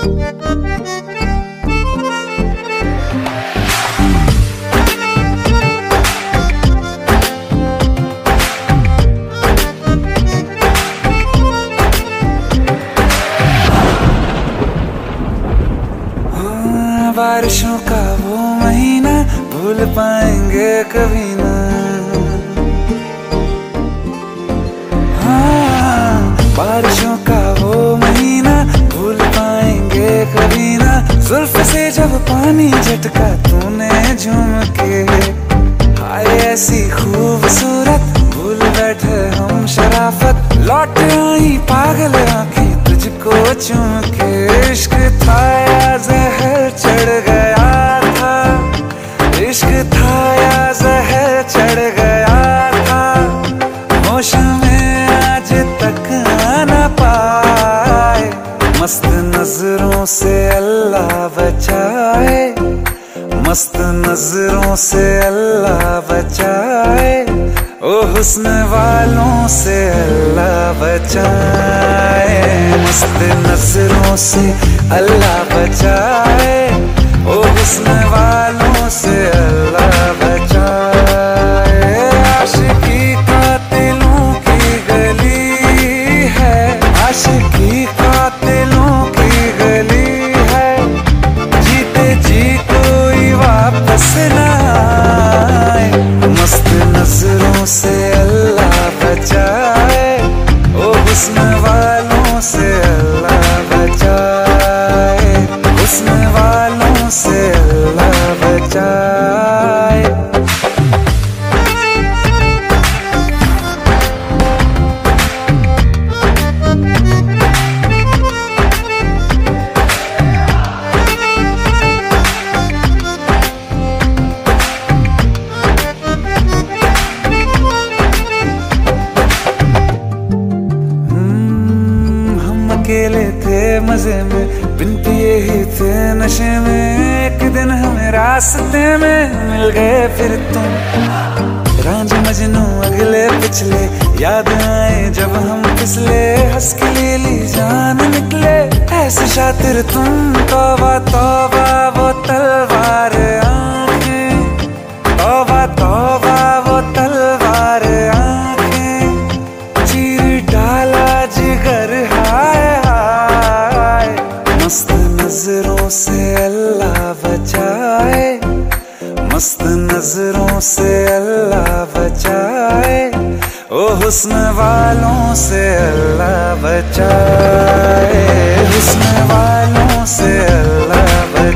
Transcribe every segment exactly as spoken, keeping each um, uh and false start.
बारिशों का वो महीना भूल पाएंगे कभी ना। हाँ, बारिशों का वो महीना भूल पाएंगे कभी ना। जुल्फ से जब पानी झटका तूने झूम के, हाय ऐसी खूबसूरत भूल बैठे हम शराफत। लौट आई पागल आंखें तुझको चूम के। इश्क था या जहर चढ़ गया था, इश्क था या जहर चढ़ गया था। होश में आज तक आना पाए, मस्त नजरों से अल्लाह बचाए, मस्त नजरों से अल्लाह बचाए। ओ हुस्न वालों से अल्लाह बचाए, मस्त नजरों से अल्लाह बचाए। ओ हुस्न वालों से अल्लाह बचाए। आशिकी कातिलों की गली है, आशिकी कातिलों की गली है। जीते जी कोई वापस ना आए, मस्त नजरों से अल्लाह बचाए। ओ हुस्न वालों से अल्लाह बचाए, हुस्न वालों से अल्लाह बचाए। अकेले थे मजे में, बिन पिए ही थे नशे में। एक दिन हमें रास्ते में मिल गए फिर तुम, रांझ मजनू अगले पिछले याद आए जब हम फिसले। हंस के लिए ली जान निकले ऐसे शातिर तुम। तौबा तौबा वो तलवार आंखें, तौबा तौबा वो तलवार आंखें। चीर डाला जिगर हाय हाय, मस्त नजरों से अल्लाह बचाए, मस्त नजरों से अल्लाह बचाए। ओ हुस्न वालों से अल्लाह बचाए, हुस्न वालों से अल्लाह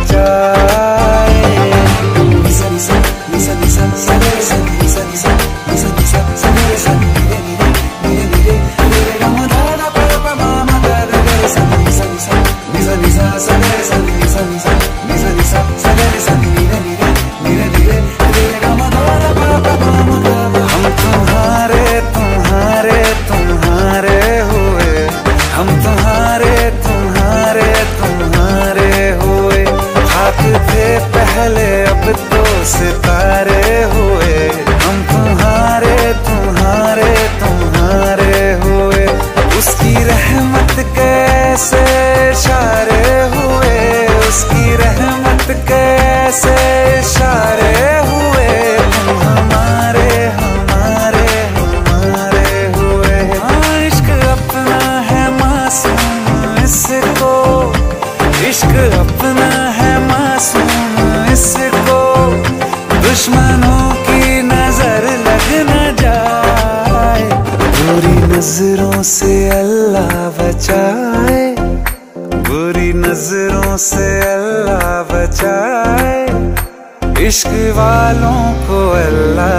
बचाए। निसा निसा निसा निसा निसा निसा निसा निसा निसा निसा निसा नीरे नीरे नीरे नीरे नीरे गम धारा पा पा मा मा गा रे गा सा निसा निसा निसा निसा सा रे सा निसा निसा निसा निसा सा रे सा नीरे नीरे नीरे नीरे नीरे गम धारा पा पा मा मा गा। हम तुम्हारे तुम्हारे तुम्हारे हुए, हम तुम्हारे तुम्हारे तुम्हारे हुए। खाक थे पहले अब तो सितारे हुए, हम तुम्हारे तुम्हारे तुम्हारे हुए। उसकी रहमत कैसे इशारे हुए, उसकी रहमत कैसे इशारे हुए। तुम हमारे हमारे हमारे हुए। हाँ, इश्क अपना है मासूम इसको, इश्क अपना है मासूम इसको। दुश्मनों की नजर लग न जाए, बुरी नजरों से अल्लाह बचाए, बुरी नजरों से अल्लाह बचाए। इश्क वालों को अल्लाह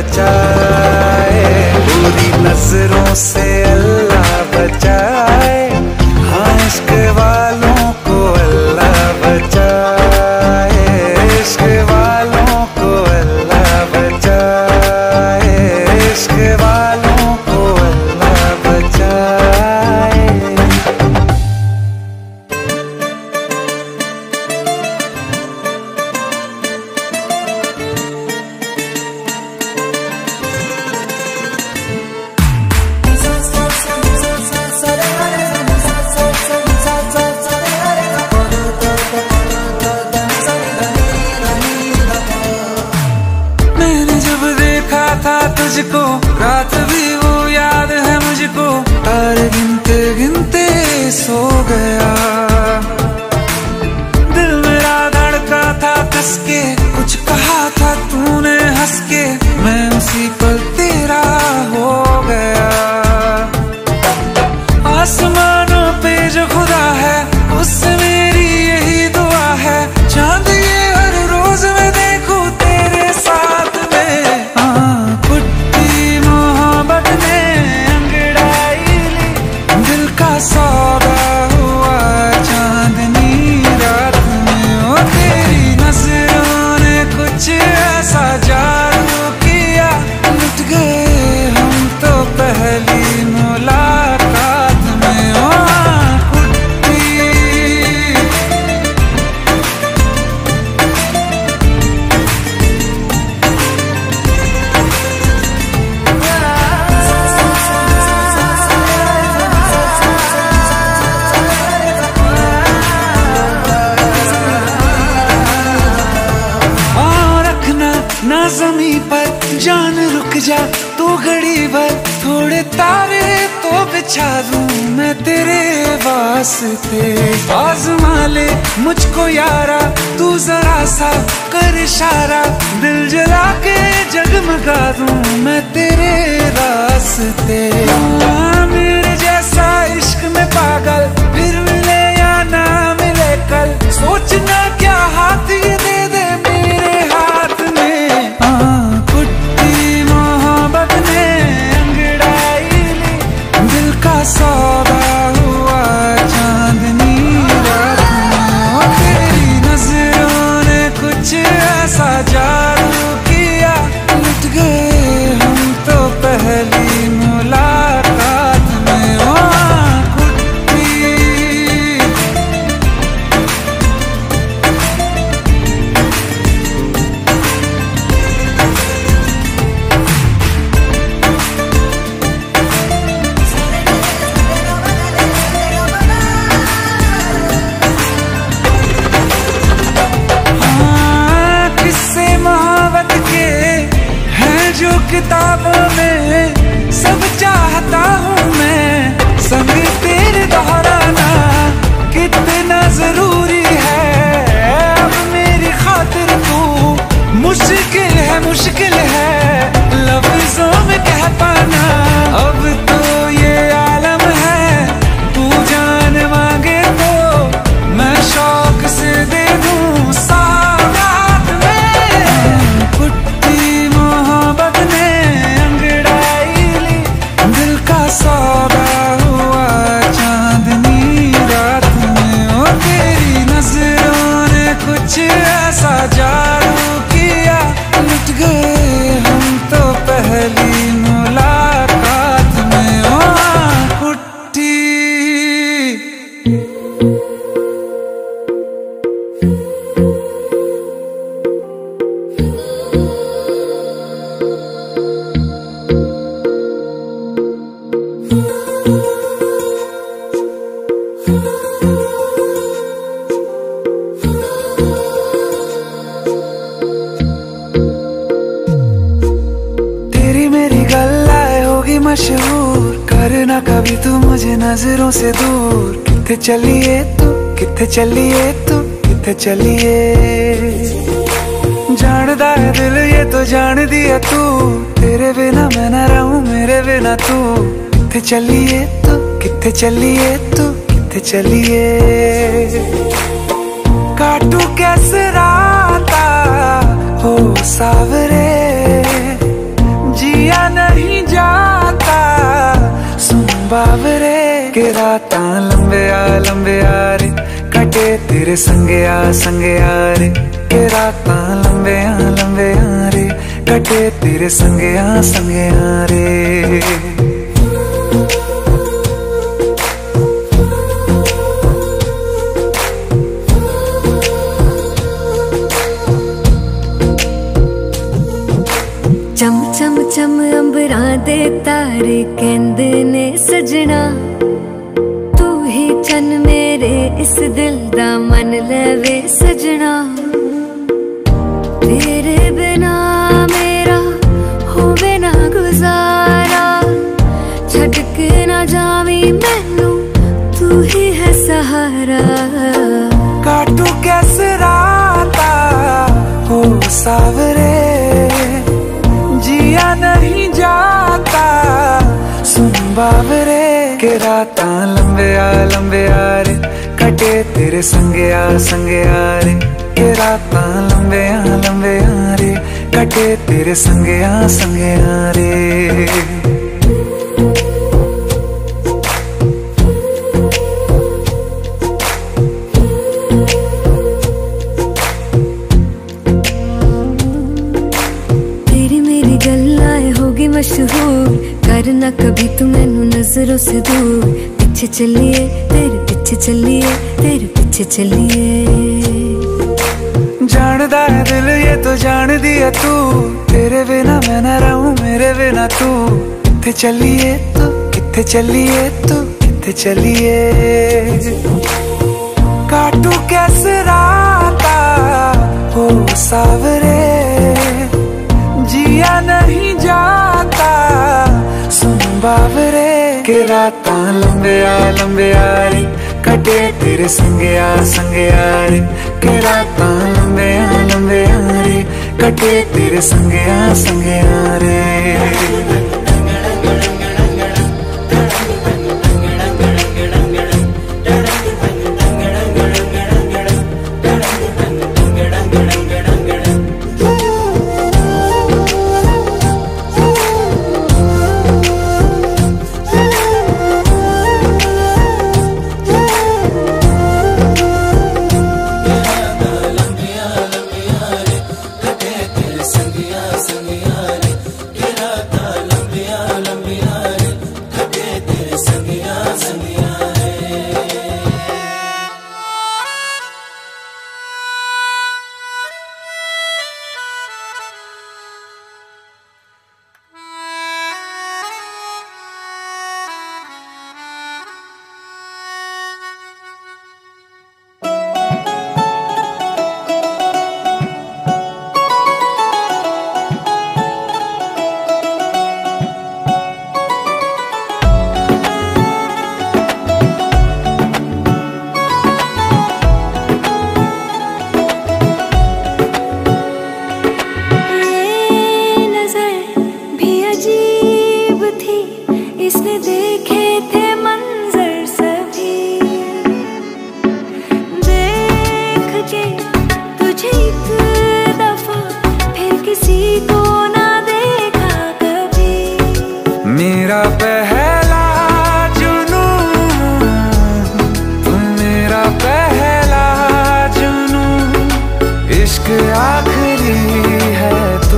बचाए, बुरी नजरों से अल्लाह बचाए। हाँ, इश्क वालों को अल्लाह बचाए, इश्क वालों को अल्लाह बचाए, इश्क वालों को अल्लाह बचाए। Sa sa sa sa sa sa ना ज़मीं पर जान रुक जा तू घड़ी भर, थोड़े तारे तो बिछा दूं मैं तेरे वास्ते। आज़मा ले मुझको यारा तू जरा सा कर इशारा, दिल जला के जगमगा दूं मैं तेरे रास्ते। मेरे जैसा इश्क में पागल फिर मिले या ना मिले कल, सोचना क्या हाथ ये दे दे मेरे हाथ में। हाँ कुट्टी मोहब्बत ने अंगड़ाई ली, दिल का सौदा हुआ चांदनी रात में। तेरी नजरों ने कुछ ऐसा जादू किया, लुट गए हम तो पहली मुलाकात में। हाँ कुट्टी किताबों में सब चाहता हूँ मैं, संग तेरे दोहराना कितना जरूरी है। अब मेरी खातिर तू मुश्किल है मुश्किल है लफ्जों में कह पाना। अब तो ये आलम है तू जान मांगे तो मैं शौक से दे दूँ सौगात में। कुट्टी मोहब्बत ने सौदा हुआ चांदनी रात में। ओ तेरी नजरों ने कुछ ऐसा जादू किया, लुट गए हम तो पहली मुलाकात में। ओ कुट्टी मशहूर करना कभी तू मुझे नजरों से दूर। किथे चलिए तू किथे चलिए तू किथे चलिए, जानदा है दिल ये तो जान दिया तू, तेरे बिना मैं न रहूं मेरे बिना तू। किथे चलिए तू किथे चलिए तू किथे चलिए, काटू कैसे राता हो सावरे, जिया नहीं जाता सुन बावरे। के राता लंबे आ लंबे आ रे, कटे तेरे संगे आ संगे आ रे। के राता लंबे आ लंबे आ रे, कटे तेरे संगे आ संगे आ रे। चम चम चम अंबरां दे तारे कहंदे ने सजना, तू ही चन मेरे इस दिल दा मन लवे सजना। तेरे बिना मेरा होवे ना गुजारा, छड़ के ना जावी मैनू तू ही है सहारा। काटू कैसे राता हो सावरे, जिया नहीं जाता सुन बावरे। के राता लंबे आ लंबे आ रे, कटे तेरे संगे आ संगे आ रे। के राता लंबे आ लंबे आ रे, कटे तेरे संगे आ संगे आ रे। मशहूर करना कभी तू मैनू नजरों से दूर। पीछे चलिए तेरे पीछे चलिए तेरे पीछे चलिए, जानदा है दिल ये तो जान दिया तू, तेरे बिना मैं न रहूं मेरे बिना तू। किथे चलिए तू किथे चलिए तू किथे चलिए, काटू कैसे राता हो सावरे, के रातां लंबिया लंबिया रे कटे तेरे संगया संगया रे के रातां लंबिया लंबिया रे कटे तेरे संगया संगया रे। इसने देखे थे मंजर सभी, देख के तुझे एक दफा फिर किसी को ना देखा कभी। मेरा पहला जुनून तू मेरा पहला जुनून, इश्क आखिरी है तू।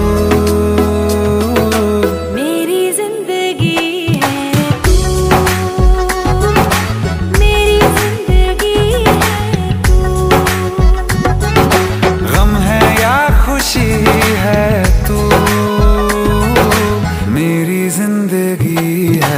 है तू मेरी जिंदगी है।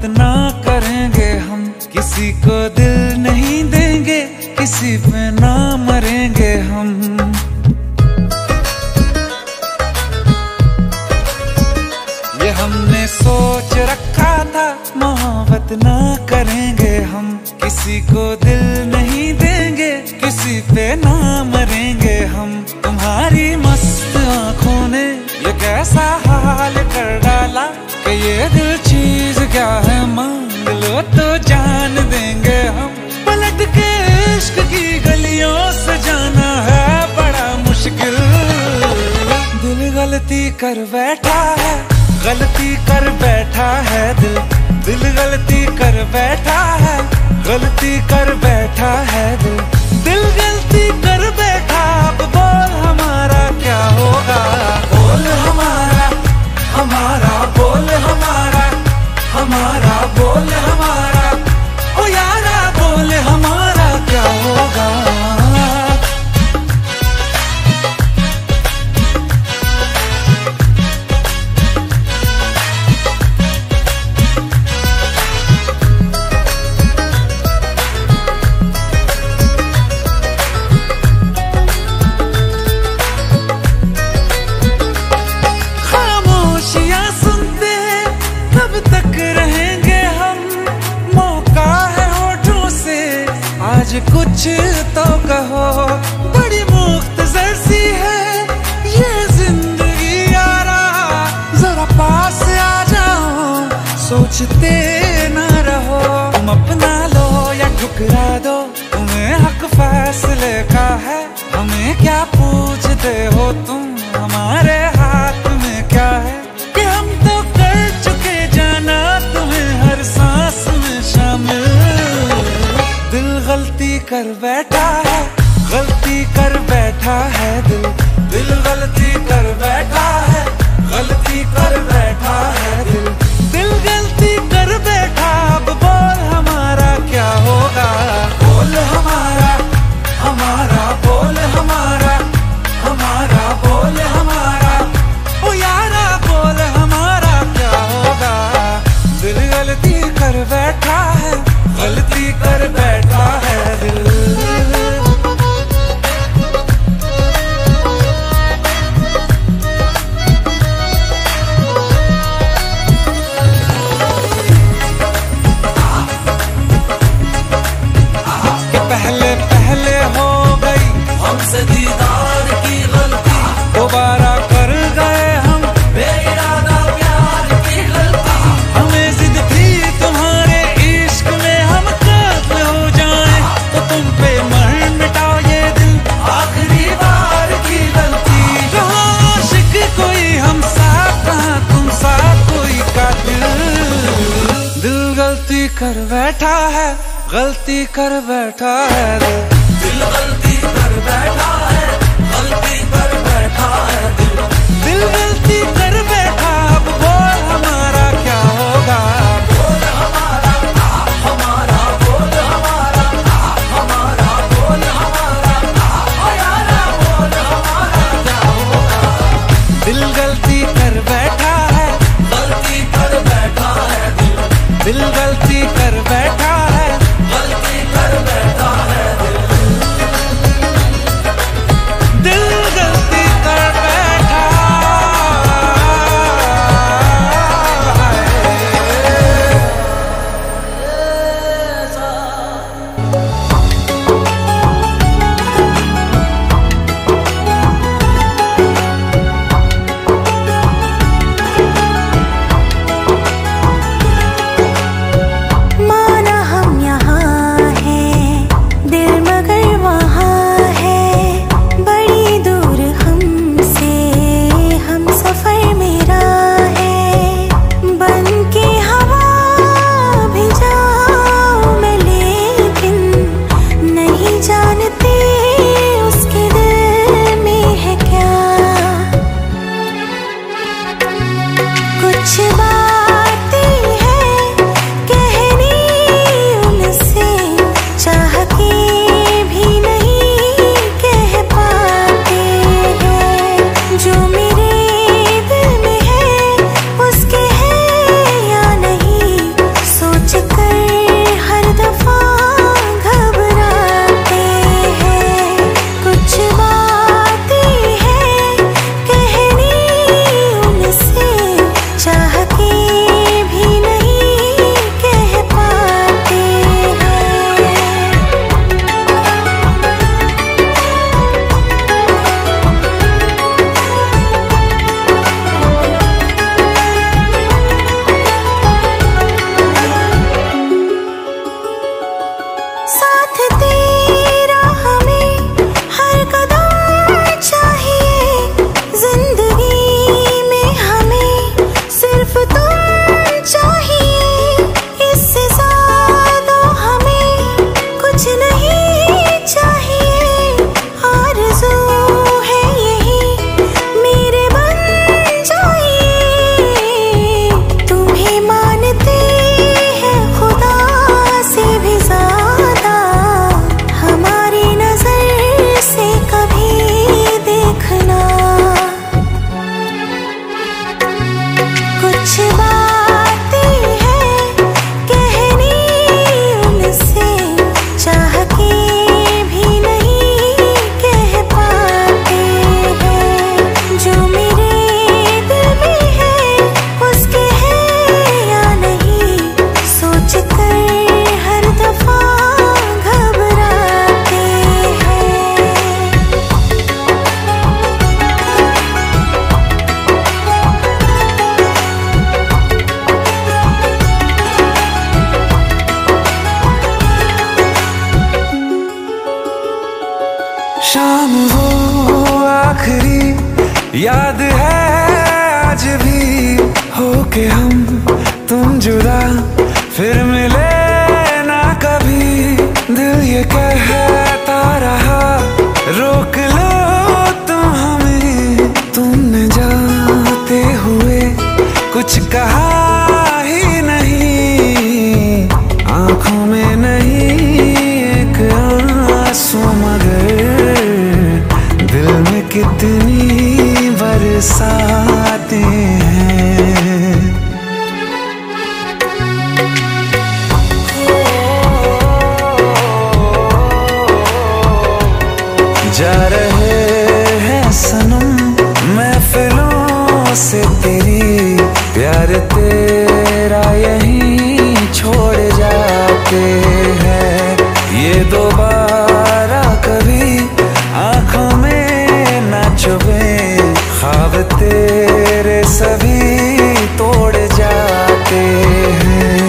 मोहब्बत ना करेंगे हम, किसी को दिल नहीं देंगे, किसी पे ना मरेंगे हम। ये हमने सोच रखा था, मोहब्बत ना करेंगे हम, किसी को दिल नहीं देंगे, किसी पे ना मरेंगे हम। तुम्हारी मस्त आंखों ने ये कैसा हाल कर डाला कि ये दिल चीज क्या है, मांग लो तो जान देंगे हम। पलट के इश्क की गलियों से जाना है बड़ा मुश्किल। दिल गलती कर बैठा है, गलती कर बैठा है दिल, दिल गलती कर बैठा है, गलती कर बैठा है दिल, दिल गलती कर बैठा। अब बोल हमारा क्या होगा, बोल हमारा हमारा बोल हमारा हमारा बोल हमारा, ओ यारा बोल हमारा क्या होगा। कुछ तो कहो, बड़ी मुख्तसर सी है ये जिंदगी यारा, जरा पास आ जाओ, सोचते ना रहो। तुम अपना लो या ठुकरा दो, तुम्हें हक फैसले का है, हमें क्या पूछते हो तुम, हमारे हाथ में क्या है कि हम तो कर चुके जाना तुम्हें हर सांस में शामिल। दिल गलती कर बैठा है, गलती कर बैठा है दिल, दिल गलती कर बैठा है, गलती कर बैठा है दिल, दिल गलती कर बैठा। अब बोल हमारा क्या होगा, बोल हमारा हमारा बोल हमारा हमारा बोल हमारा, ओ यारा बोल हमारा क्या होगा। दिल गलती कर बैठा है, गलती कर बैठा है दिल। कि पहले पहले हो गई हमसे दीदार की गलती, दोबारा कर गए हम बेइरादा प्यार की गलती। हमें जिद थी तुम्हारे इश्क में हम कातिल हो जाएं, तो तुम पे मर मिटा ये दिल, आखिरी बार की गलती। कहाँ आशिक कोई हम साथ, कहाँ तुम साथ कोई कातिल। दिल गलती कर बैठा है, गलती कर बैठा है दिल, दिल गलती कर बैठा है, गलती कर बैठा है दिल, दिल गलती कर बैठा। अब बोल हमारा क्या होगा, बोल हमारा हमारा बोल हमारा हमारा बोल हमारा, ओ यारा बोल हमारा क्या होगा। दिल गलती कर बैठा है, गलती कर बैठा है दिल, दिल गलती कर बैठा है, गलती कर बैठा है दिल। जुदा फिर मिले ना कभी, दिल ये कहता रहा रोक लो तुम हमें। तुमने जाते हुए कुछ कहा ही नहीं, आंखों में नहीं एक आंसू मगर दिल में कितनी बरसाते हैं। जा रहे हैं सनम महफिलों से तेरी, प्यार तेरा यहीं छोड़ जाते हैं। ये दोबारा कभी आंखों में ना चुभे, ख्वाब तेरे सभी तोड़ जाते हैं।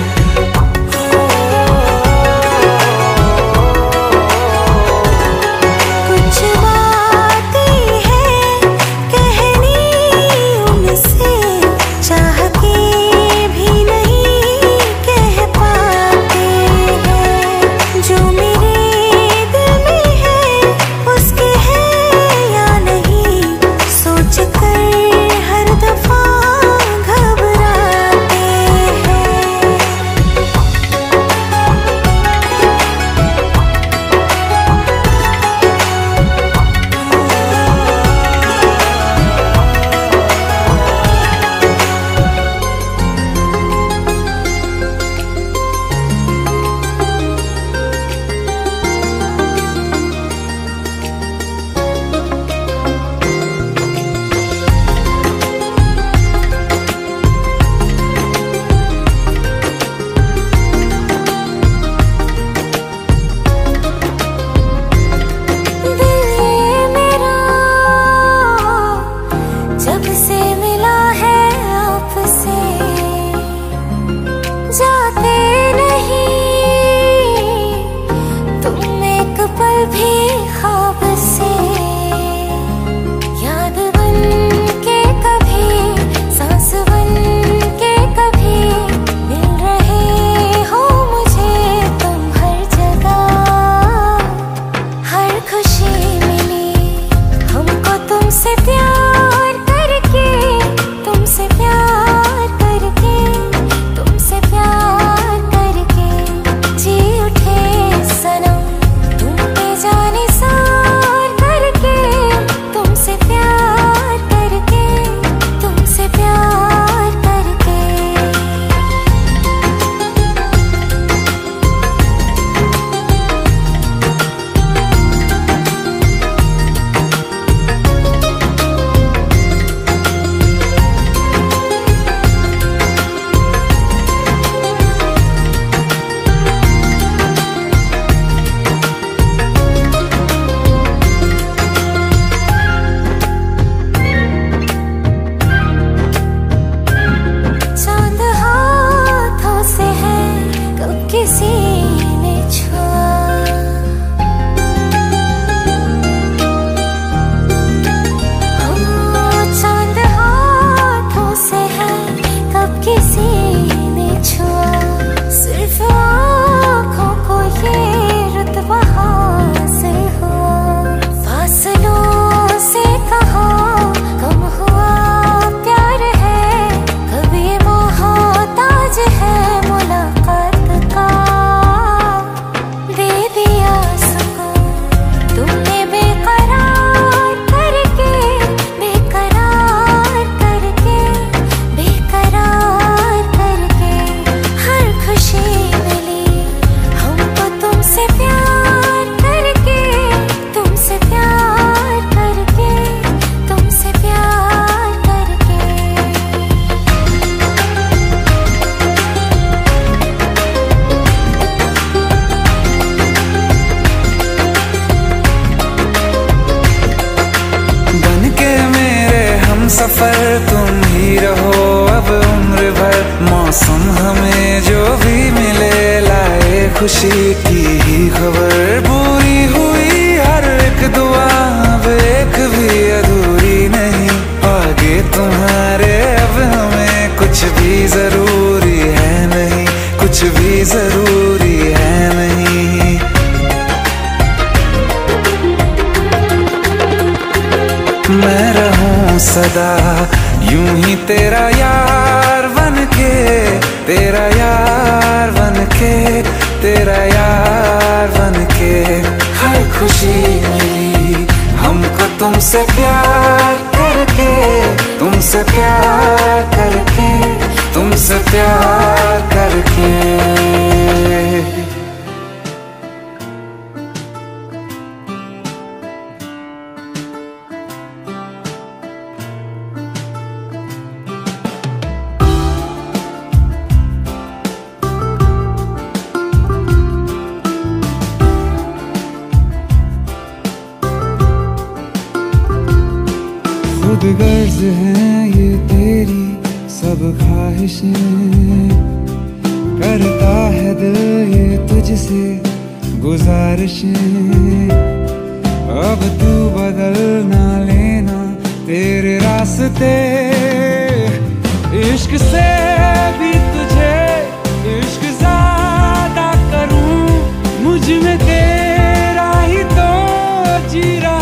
सफर तुम ही रहो अब उम्र भर, मौसम हमें जो भी मिले लाए खुशी की ही खबर। पूरी हुई हर एक दुआ अब एक भी अधूरी नहीं, आगे तुम्हारे अब हमें कुछ भी जरूरी तेरा यार बन के, तेरा यार बन के, तेरा यार बन के। हर खुशी मिली हमको तुमसे प्यार करके, तुमसे प्यार करके, तुमसे प्यार करके। खुद गर्ज हैं ये तेरी सब ख्वाहिशें, करता है दिल ये तुझसे गुजारिशें। अब तू बदल ना लेना तेरे रास्ते, इश्क से भी तुझे इश्क ज्यादा करूं, मुझ में तेरा ही तो जी रहा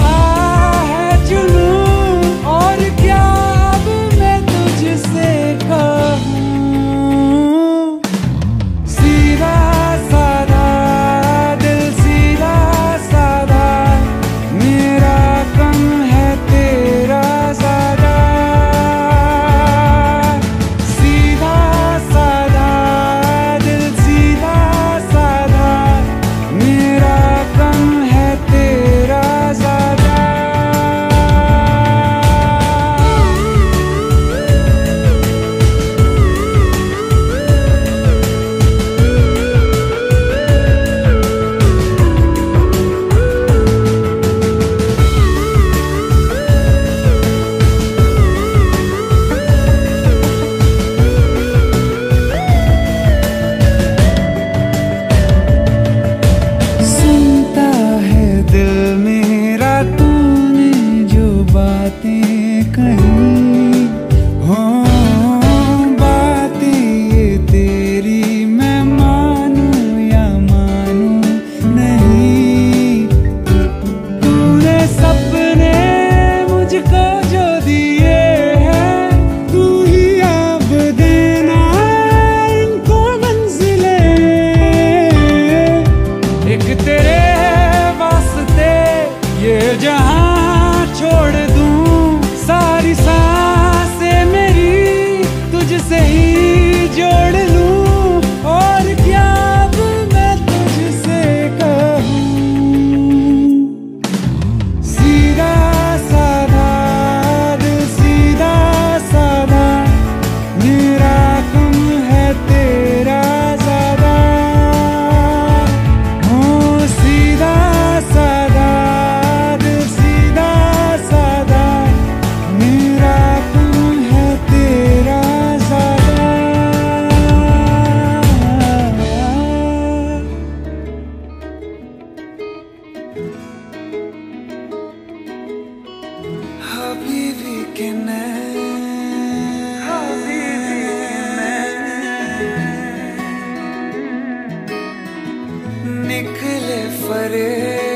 निकले फरे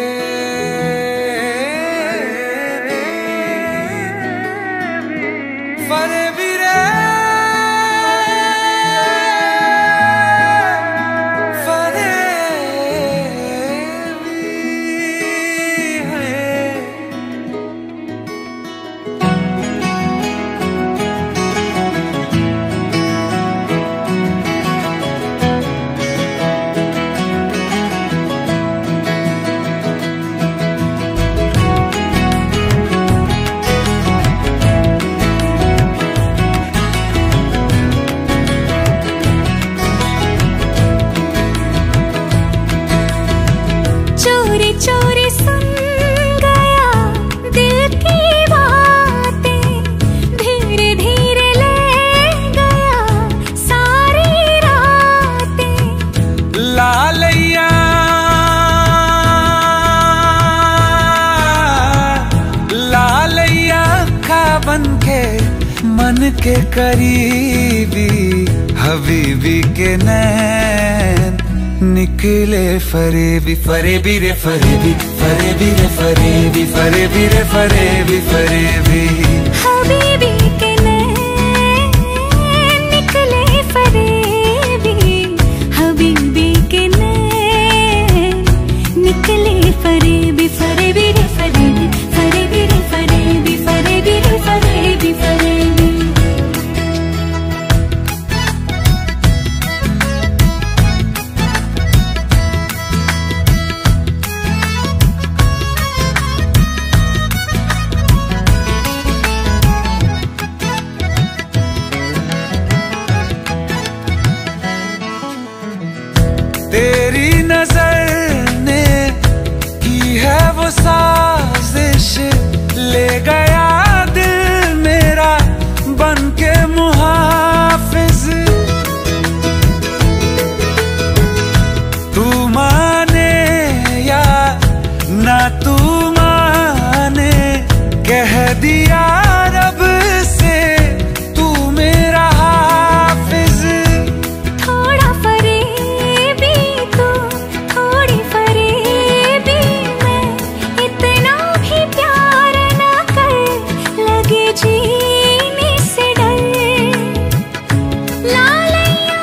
फरे बिरे फरे भी है। चोरी सुन गया दिल की बातें, धीरे धीरे ले गया सारी रातें। लालैया लालैया खा बन के मन के करीबी, हबीबी के नैन निकले फरेबी फरेबी रे फरेबी फरेबी रे फरेबी फरेबी रे फरेबी फरेबी। हबीबी के नैन जो साजिश ले गया दिल मेरा बन के मुहाफिज। तू माने या ना तू माने, कह दिया रब से तू मेरा हाफिज। थोड़ा फरेबी तू, थोड़ी फरेबी मैं, इतना भी प्यार ना कर, लगे जीने से डर। लालैया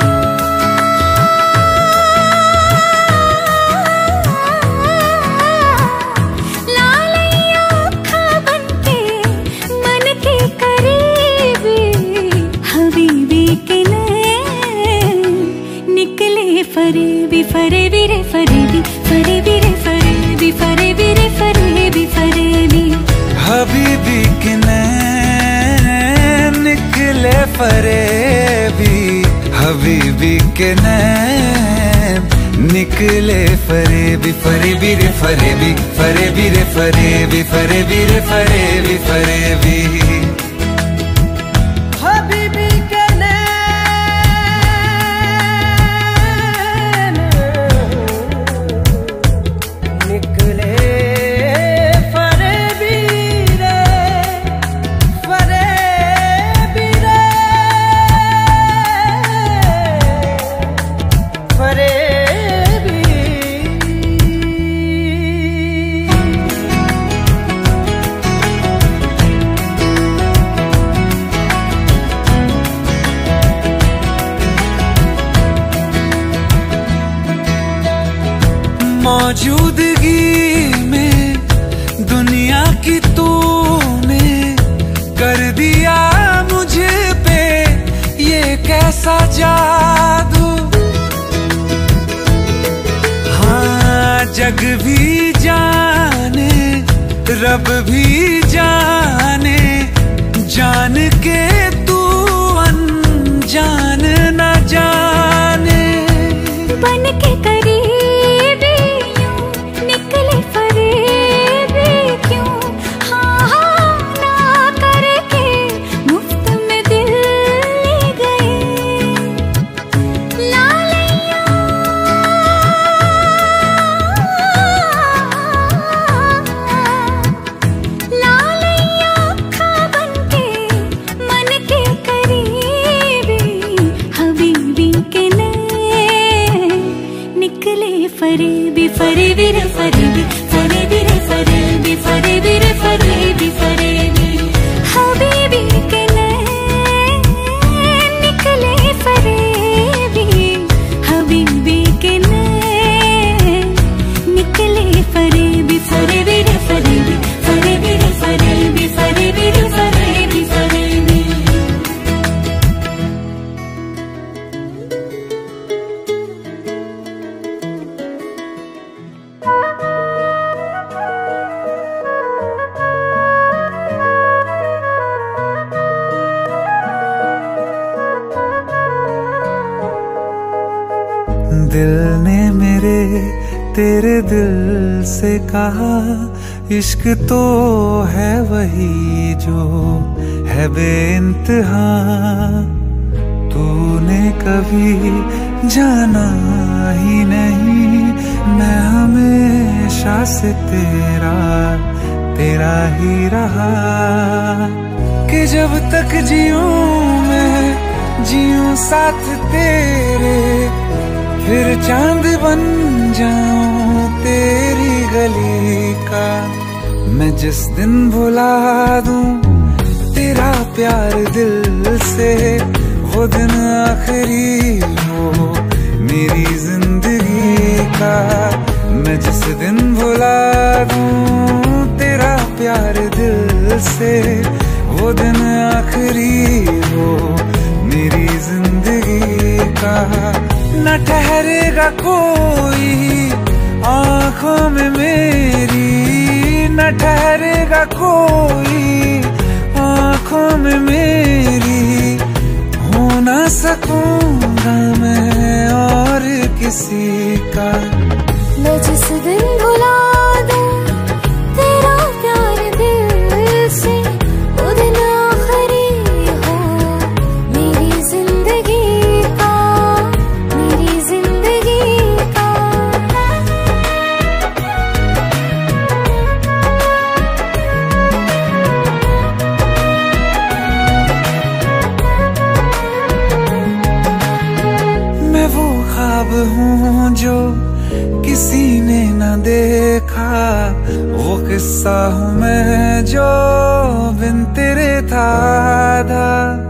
लालैया अखा बनके मन के करीबी, हबीबी के नैन निकले फरेबी। फरेबी रे फरेबी, फरेबी रे फरेबी, फरेबी रे फरेबी, फरेबी। हबीबी के नैन निकले फरेबी, हबीबी के नैन निकले फरेबी। फरेबी रे फरेबी, फरेबी रे फरेबी, फरेबी रे फरेबी, फरेबी। हबीबी के नैन निकले फरेबी रे, फरेबी रे, फरेबी। मौजूदगी में दुनिया की तूने कर दिया मुझे पे ये कैसा जादू। हाँ जग भी जाने रब भी जाने, जान के तू अनजान न जाने। बन के करीबी यूं निकले फरेबी क्यों, हाँ हाँ ना करके मुफ्त में दिल ले गए। लालैया लालैया अखा बनके मन के करीबी, हबीबी के नैन निकले फरेबी। फरेबी रे फरेबी, फरेबी रे फरेबी, फरेबी रे फरेबी, फरेबी। हबीबी के नैन निकले फरेबी, हबीबी के नैन निकले फरेबी। फरेबी रे फरेबी, फरेबी रे फरेबी, फरेबी रे फरेबी, फरेबी। दिल ने मेरे तेरे दिल से कहा, इश्क तो है वही जो है बेइंतहा। तूने कभी जाना ही नहीं, मैं हमेशा से तेरा तेरा ही रहा। कि जब तक जीऊं मैं जीऊं साथ तेरे, फिर चांद बन जाऊं तेरी गली का। मैं जिस दिन भुला दूं तेरा प्यार दिल से, वो दिन आखिरी हो मेरी जिंदगी का। मैं जिस दिन भुला दूं तेरा प्यार दिल से, वो दिन आखिरी हो मेरी जिंदगी का। न ठहरेगा कोई आंखों में मेरी, न ठहरेगा कोई आंखों में मेरी। हो ना सकूंगा मैं और किसी का। मैं जिस दिन भुला दूं ख्वाब हूँ जो किसी ने न देखा, वो किस्सा हूँ मैं जो बिन तेरे था आधा।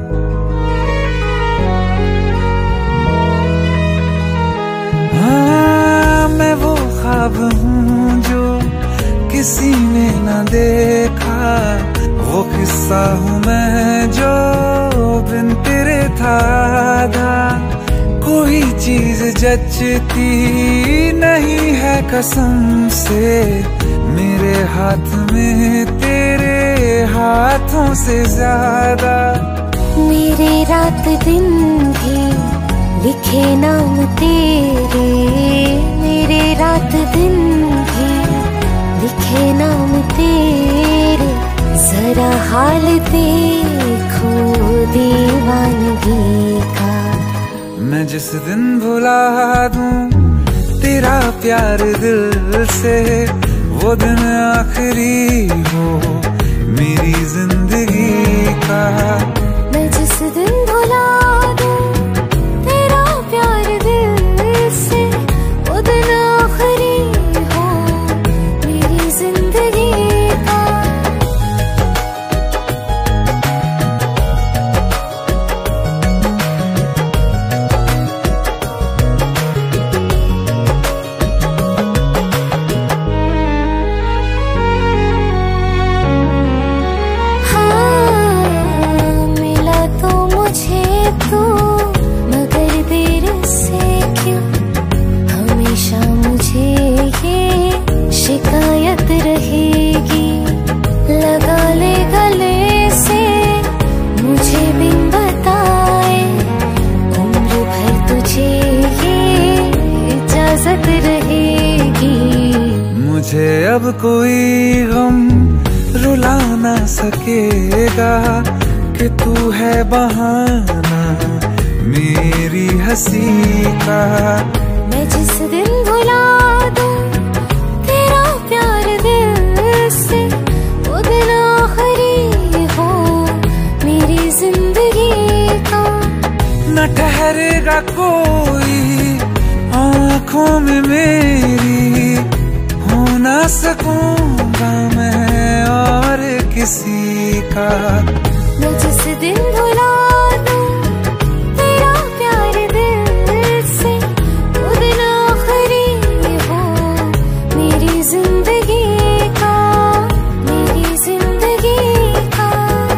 हाँ मैं वो ख्वाब हूँ जो किसी ने न देखा, वो किस्सा हूँ मैं जो बिन तेरे था आधा। कोई चीज जचती नहीं है कसम से, मेरे हाथ में तेरे हाथों से ज्यादा। मेरे रात दिन भी लिखे नाम तेरे, मेरे रात दिन भी लिखे नाम तेरे। जरा हाल देखो दीवानगी का, मैं जिस दिन भुला दूं तेरा प्यार दिल से, वो दिन आखिरी हो मेरी जिंदगी का। मैं जिस दिन भुला दूं तेरा प्यार दिल से, वो दिन आखिरी हो मेरी जिंदगी का। शिकायत रहेगी लगा ले गले से, मुझे बिन बताए उम्र भर तुझे ये इजाजत रहेगी। मुझे अब कोई गम रुला ना सकेगा कि तू है बहाना मेरी हंसी का। मैं जिस दिन भुला दूं तेरा प्यार दिल से, वो दिन आखिरी हो मेरी जिंदगी का। न ठहरेगा कोई आँखों में मेरी, हो ना सकूंगा मैं और किसी का। मैं जिस दिन भुला दूं तेरा प्यार दिल से, वो दिन आखिरी हो मेरी जिंदगी का, मेरी जिंदगी का।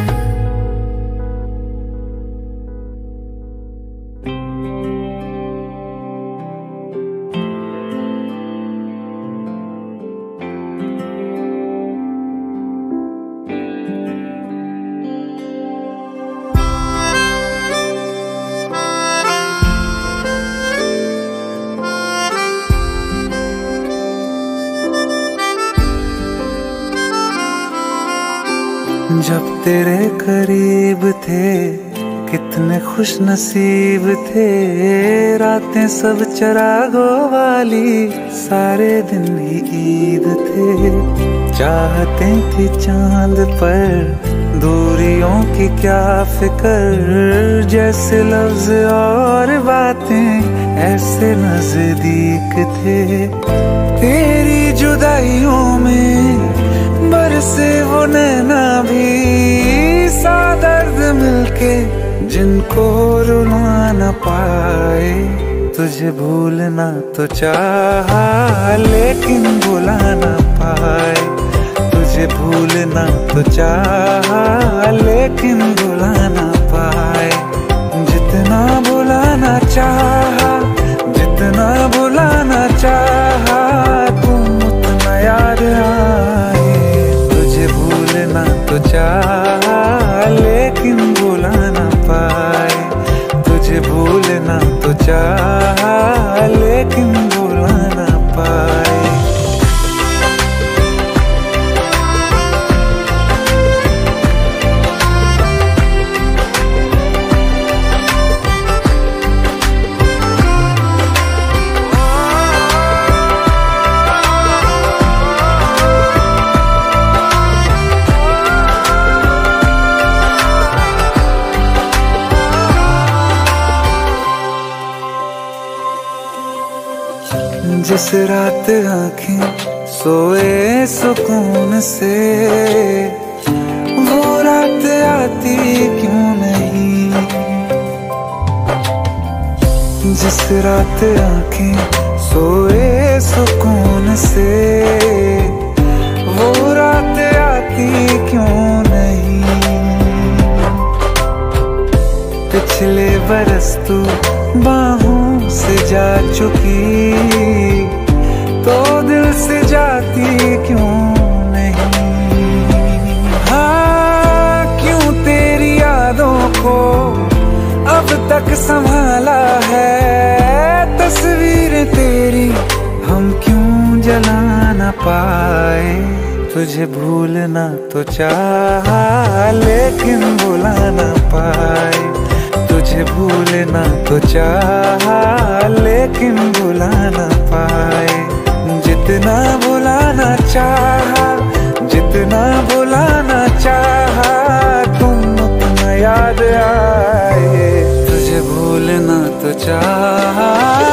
जब तेरे करीब थे कितने खुश नसीब थे, रातें सब चरागों वाली सारे दिन ही ईद थे। चाहते थे चांद पर दूरियों की क्या फिक्र, जैसे लफ्ज और बातें ऐसे नजदीक थे। तेरी जुदाइयों में बरसे वो नैना भी सा दर्द मिलके जिनको रुला न पाए। तुझे भूलना तो चाहा लेकिन भुला न पाए, तुझे भूलना तो चाहा लेकिन भुला न पाए। जितना भुलाना चाहा, जितना भुलाना चाहा, तुम उतना याद आए। भूलना तो चाहा लेकिन भुला ना पाए, तुझे भूलना तो चाहा लेकिन भुला ना पाए। जिस रात आंखें सोए सुकून से, वो रात आती क्यों नहीं। जिस रात आंखें सोए सुकून से, वो रात आती क्यों नहीं। पिछले बरस तू बाहों से जा चुकी, तो दिल से जाती क्यों नहीं। हाँ, क्यों तेरी यादों को अब तक संभाला है। तस्वीर तेरी हम क्यों जला ना पाए। तुझे भूलना तो चाहा लेकिन भुला ना पाए। तुझे भूलना तो चाहा लेकिन भुला ना पाए। जितना भुलाना चाहा, जितना भुलाना चाहा, तुम उतना याद आए। तुझे भूलना तो चाहा,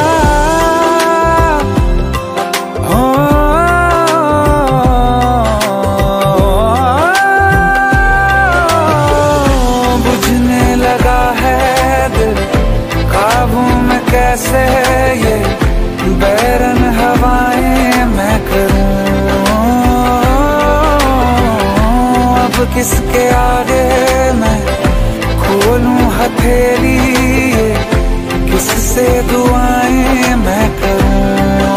बुझने लगा है दिल काबू में कैसे ये बैरन हवाएं मैं करूं। अब किसके आगे मैं खोलूं हथेली, किससे दुआएं मैं करूं।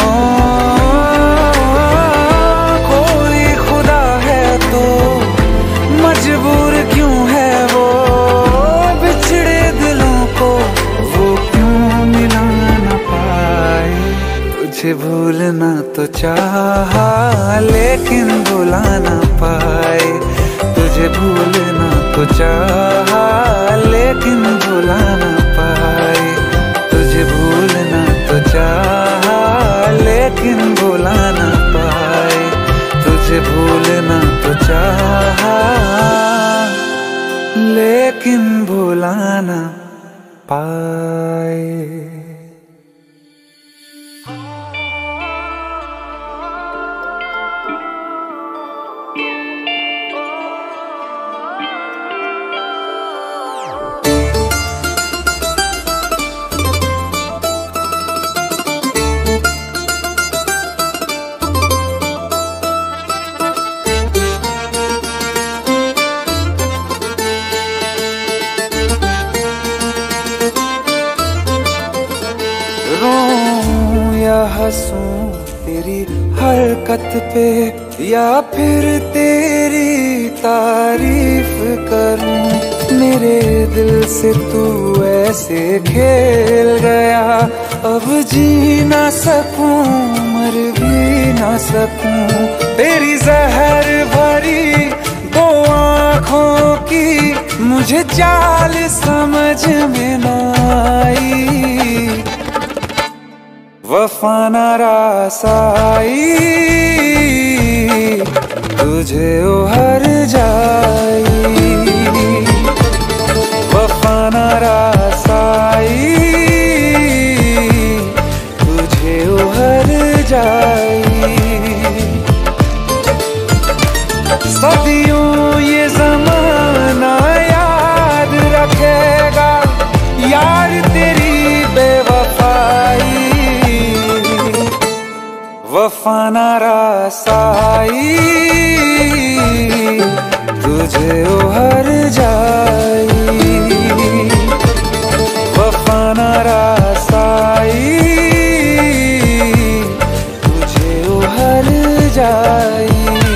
कोई खुदा है तो मजबूर क्यों है वो, बिछड़े दिलों को वो क्यों मिला ना पाए। तुझे भूलना तो चाहा लेकिन भुला ना पाए। तुझे भूलना तो चाहा लेकिन भुला ना पाए। तुझे भूलना तो चाहा लेकिन भुला ना पाए। तुझे भूलना तो चाहा लेकिन भुला ना पाए। रोऊं या हंसूं तेरी हरकत पे, या फिर तेरी तारीफ करूं। मेरे दिल से तू ऐसे खेल गया, अब जी ना सकूं मर भी ना सकूं। तेरी जहर भरी दो आँखों की मुझे चाल समझ में ना आई। वफा ना रास आई, तुझे उहर जाई। वफा ना रास आई, तुझे उहर जाई। सदियों ये ज़माना याद रखेगा यार तेरी बेवफाई। वफा ना रास आई, तुझे उहर जाई। वफा ना रास आई, तुझे उहर जाई।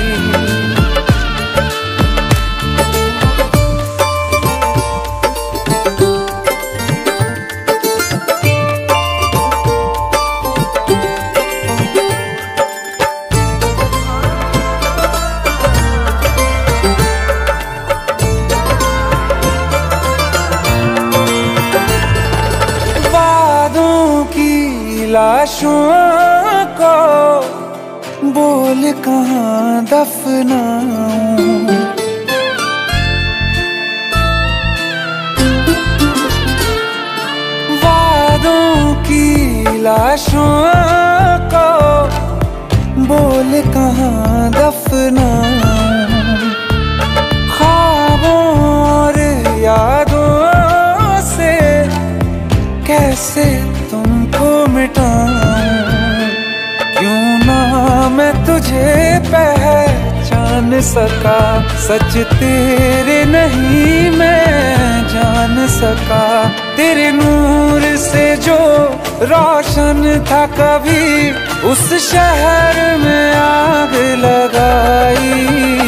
लाशों को बोल कहाँ दफनाऊं। वादों की लाशों बोल कहाँ दफनाऊं, ख्वाबों और यादों से कैसे तुमको मिटाऊं। क्यों ना मैं तुझे पहचान सका, सच तेरे नहीं मैं जान सका। तेरे नूर से जो रोशन था कभी, उस शहर में आग लगाई।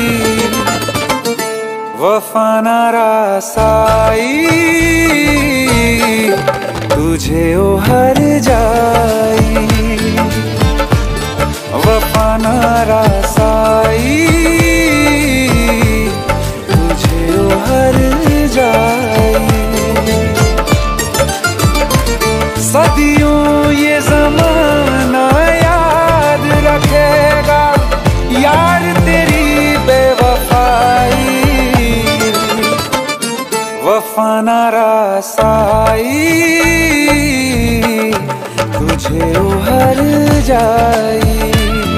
वफा ना रासाई तुझे ओ हर जाई, वफा ना रासाई तुझे ओ हर जाई। सदियों ये ज़माना याद रखेगा यार तेरी बेवफाई, वफा ना रासाई तुझे उहर जाई।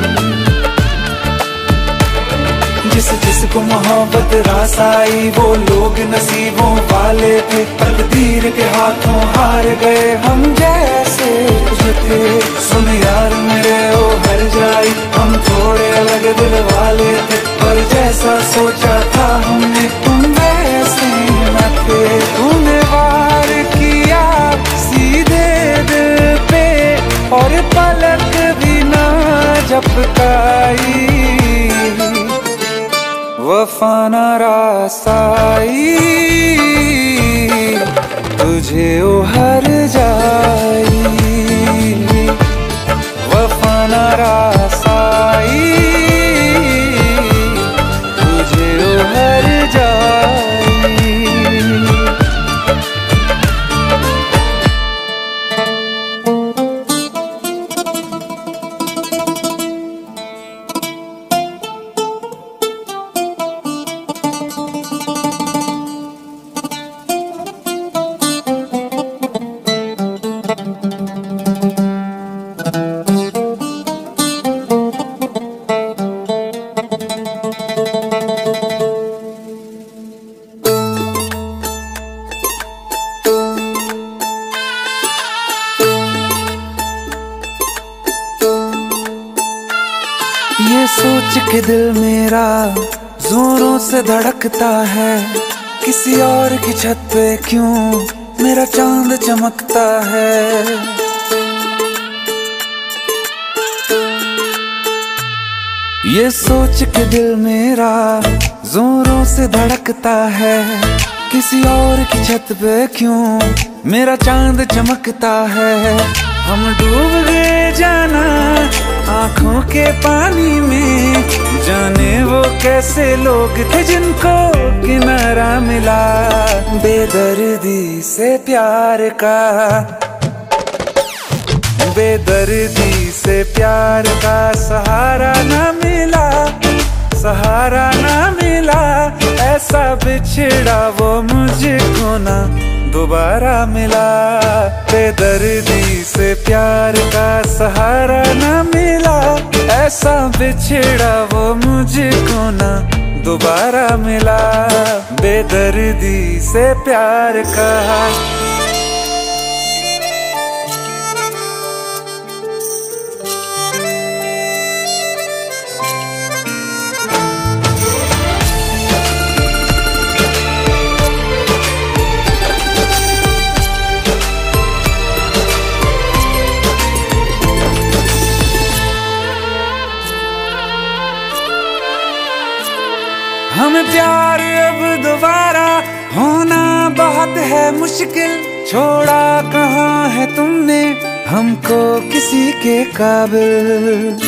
जिस जिसको मोहब्बत रास आई, वो लोग नसीबों वाले थे। तकदीर के हाथों हार गए हम जैसे कुछ थे। सुन यार मेरे ओ हर जाई, हम थोड़े अलग दिल वाले थे, पर जैसा सोचा था हमने तुम वैसे न थे। तूने वार किया सीधे दिल पे और पलक भी ना झपकाई, वफा ना रासाई तुझे उहर जाई, वफा ना रासाई तुझे उहर जाई। ये सोच के दिल मेरा जोरों से धड़कता है, किसी और की छत पे क्यों मेरा चांद चमकता है। ये सोच के दिल मेरा जोरों से धड़कता है, किसी और की छत पे क्यों मेरा चांद चमकता है। हम डूब गए जाना आंखों के पानी में, जाने वो कैसे लोग थे जिनको किनारा मिला। बेदर्दी से प्यार का, बेदर्दी से प्यार का सहारा ना मिला, सहारा ना मिला। ऐसा बिछड़ा वो मुझको ना दोबारा मिला। बेदर्दी से प्यार का सहारा ना मिला, ऐसा बिछड़ा वो मुझको ना दोबारा मिला। बेदर्दी से प्यार का। हमें प्यार अब दोबारा होना बहुत है मुश्किल, छोड़ा कहाँ है तुमने हमको किसी के काबिल।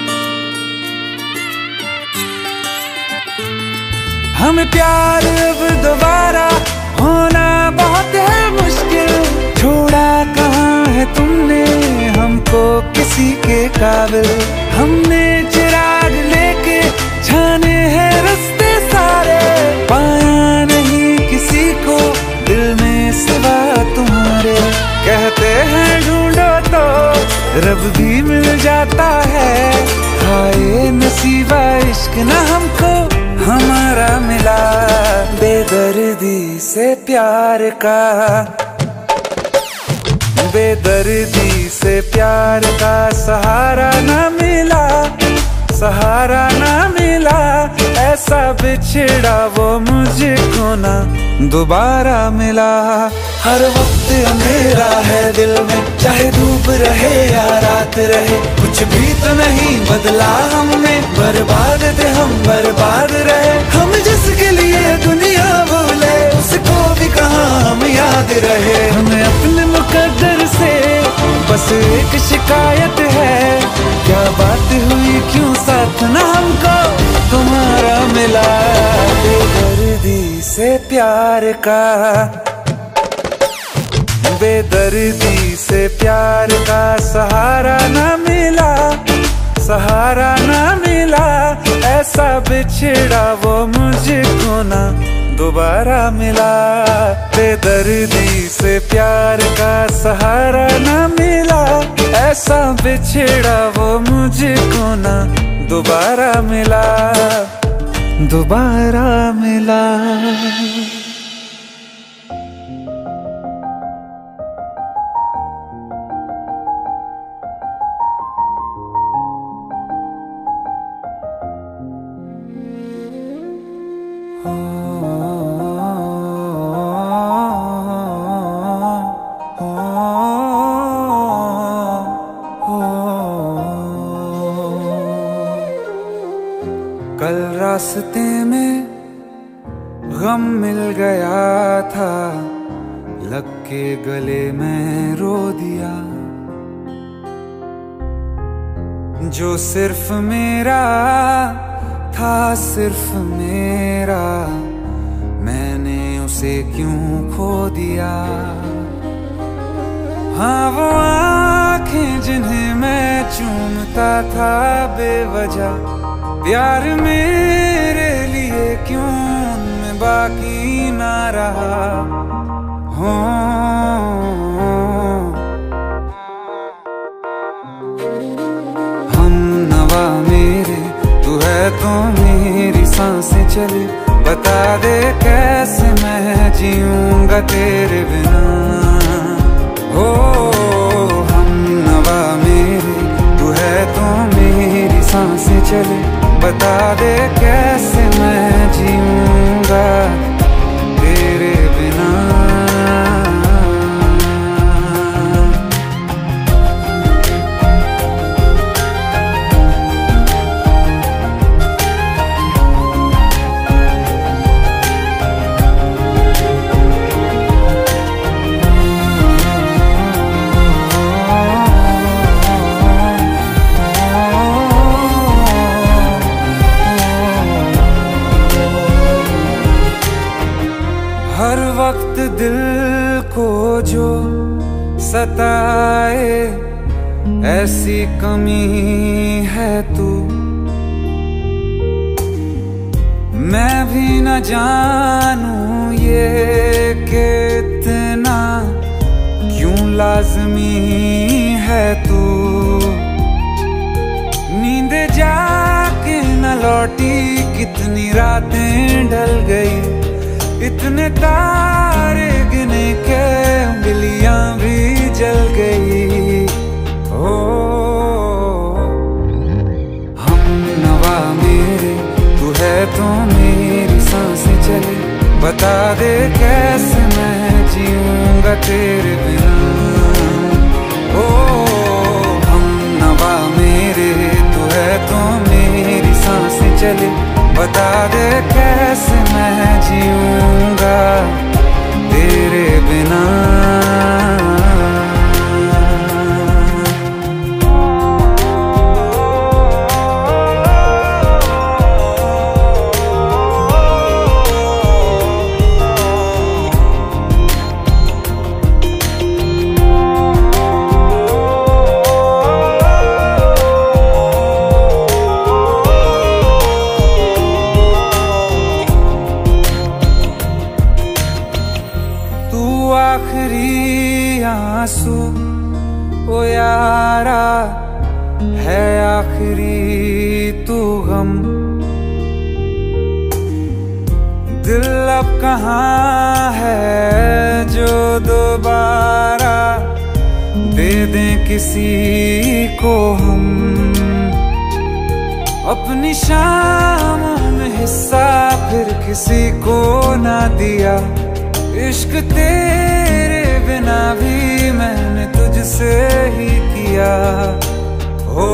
हमें प्यार अब दोबारा होना बहुत है मुश्किल, छोड़ा कहाँ है तुमने हमको किसी के काबिल। हमने चिराग लेके छाने हैं रस्ते सारे, पाया नहीं किसी को दिल में सिवा तुम्हारे। कहते हैं ढूंढो तो रब भी मिल जाता है, हाय नसीबा इश्क न हमको हमारा मिला, बेदर्दी से प्यार का, बेदर्दी से प्यार का सहारा न मिला, सहारा न मिला। ऐसा बिछड़ा वो मुझको ना दोबारा मिला। हर वक्त अंधेरा है दिल में, चाहे धूप रहे या रात रहे, कुछ भी तो नहीं बदला हमने, बर्बाद थे हम बर्बाद रहे। हम जिसके लिए दुनिया भूले, उसको भी कहाँ हम याद रहे। हमें अपने मुकद्दर से बस एक शिकायत है, क्या बात हुई क्यों साथ ना हमको तुम्हारा मिला। बेदर्दी से प्यार का, बेदर्दी से प्यार का सहारा न मिला, सहारा न मिला। ऐसा बिछड़ा वो मुझको ना दोबारा मिला। बेदर्दी से प्यार का सहारा न मिला, ऐसा बिछड़ा वो मुझको ना दोबारा मिला, दोबारा मिला। कल रास्ते में गम मिल गया था, लग के गले में रो दिया। जो सिर्फ मेरा था, सिर्फ मेरा, मैंने उसे क्यों खो दिया। हाँ वो आँखें जिन्हें मैं चूमता था बेवजह, प्यार मेरे लिए क्यों उनमें बाकी ना रहा। हो हम नवा मेरे, तू है तो मेरी सांसें चले, बता दे कैसे मैं जीऊंगा तेरे बिना। हो हम नवा मेरे, तू है तो मेरी सांसें चले, बता दे कैसे मैं जीऊंगा तेरे बिना। हर वक्त दिल को जो सताए, ऐसी कमी है तू। मैं भी न जानूं ये कि इतना क्यों लाज़मी है तू। नींद जाके न लौटी, कितनी रातें ढल गई, इतने तारे गिने के उंगलियां भी जल गई। ओ हम नवा मेरे, तू है तो मेरी सांसें चले, बता दे कैसे मैं जीऊंगा तेरे बिना। ओ हम नवा मेरे, तू है तो मेरी सांसें चले, बता दे कैसे मैं जीऊंगा तेरे बिना। आखिरी आंसू ओ यारा है, आखिरी कहाँ है जो दोबारा दे दें किसी को हम अपनी शामों में हिस्सा, फिर किसी को ना दिया। इश्क तेरे बिना भी मैंने तुझसे ही किया। हो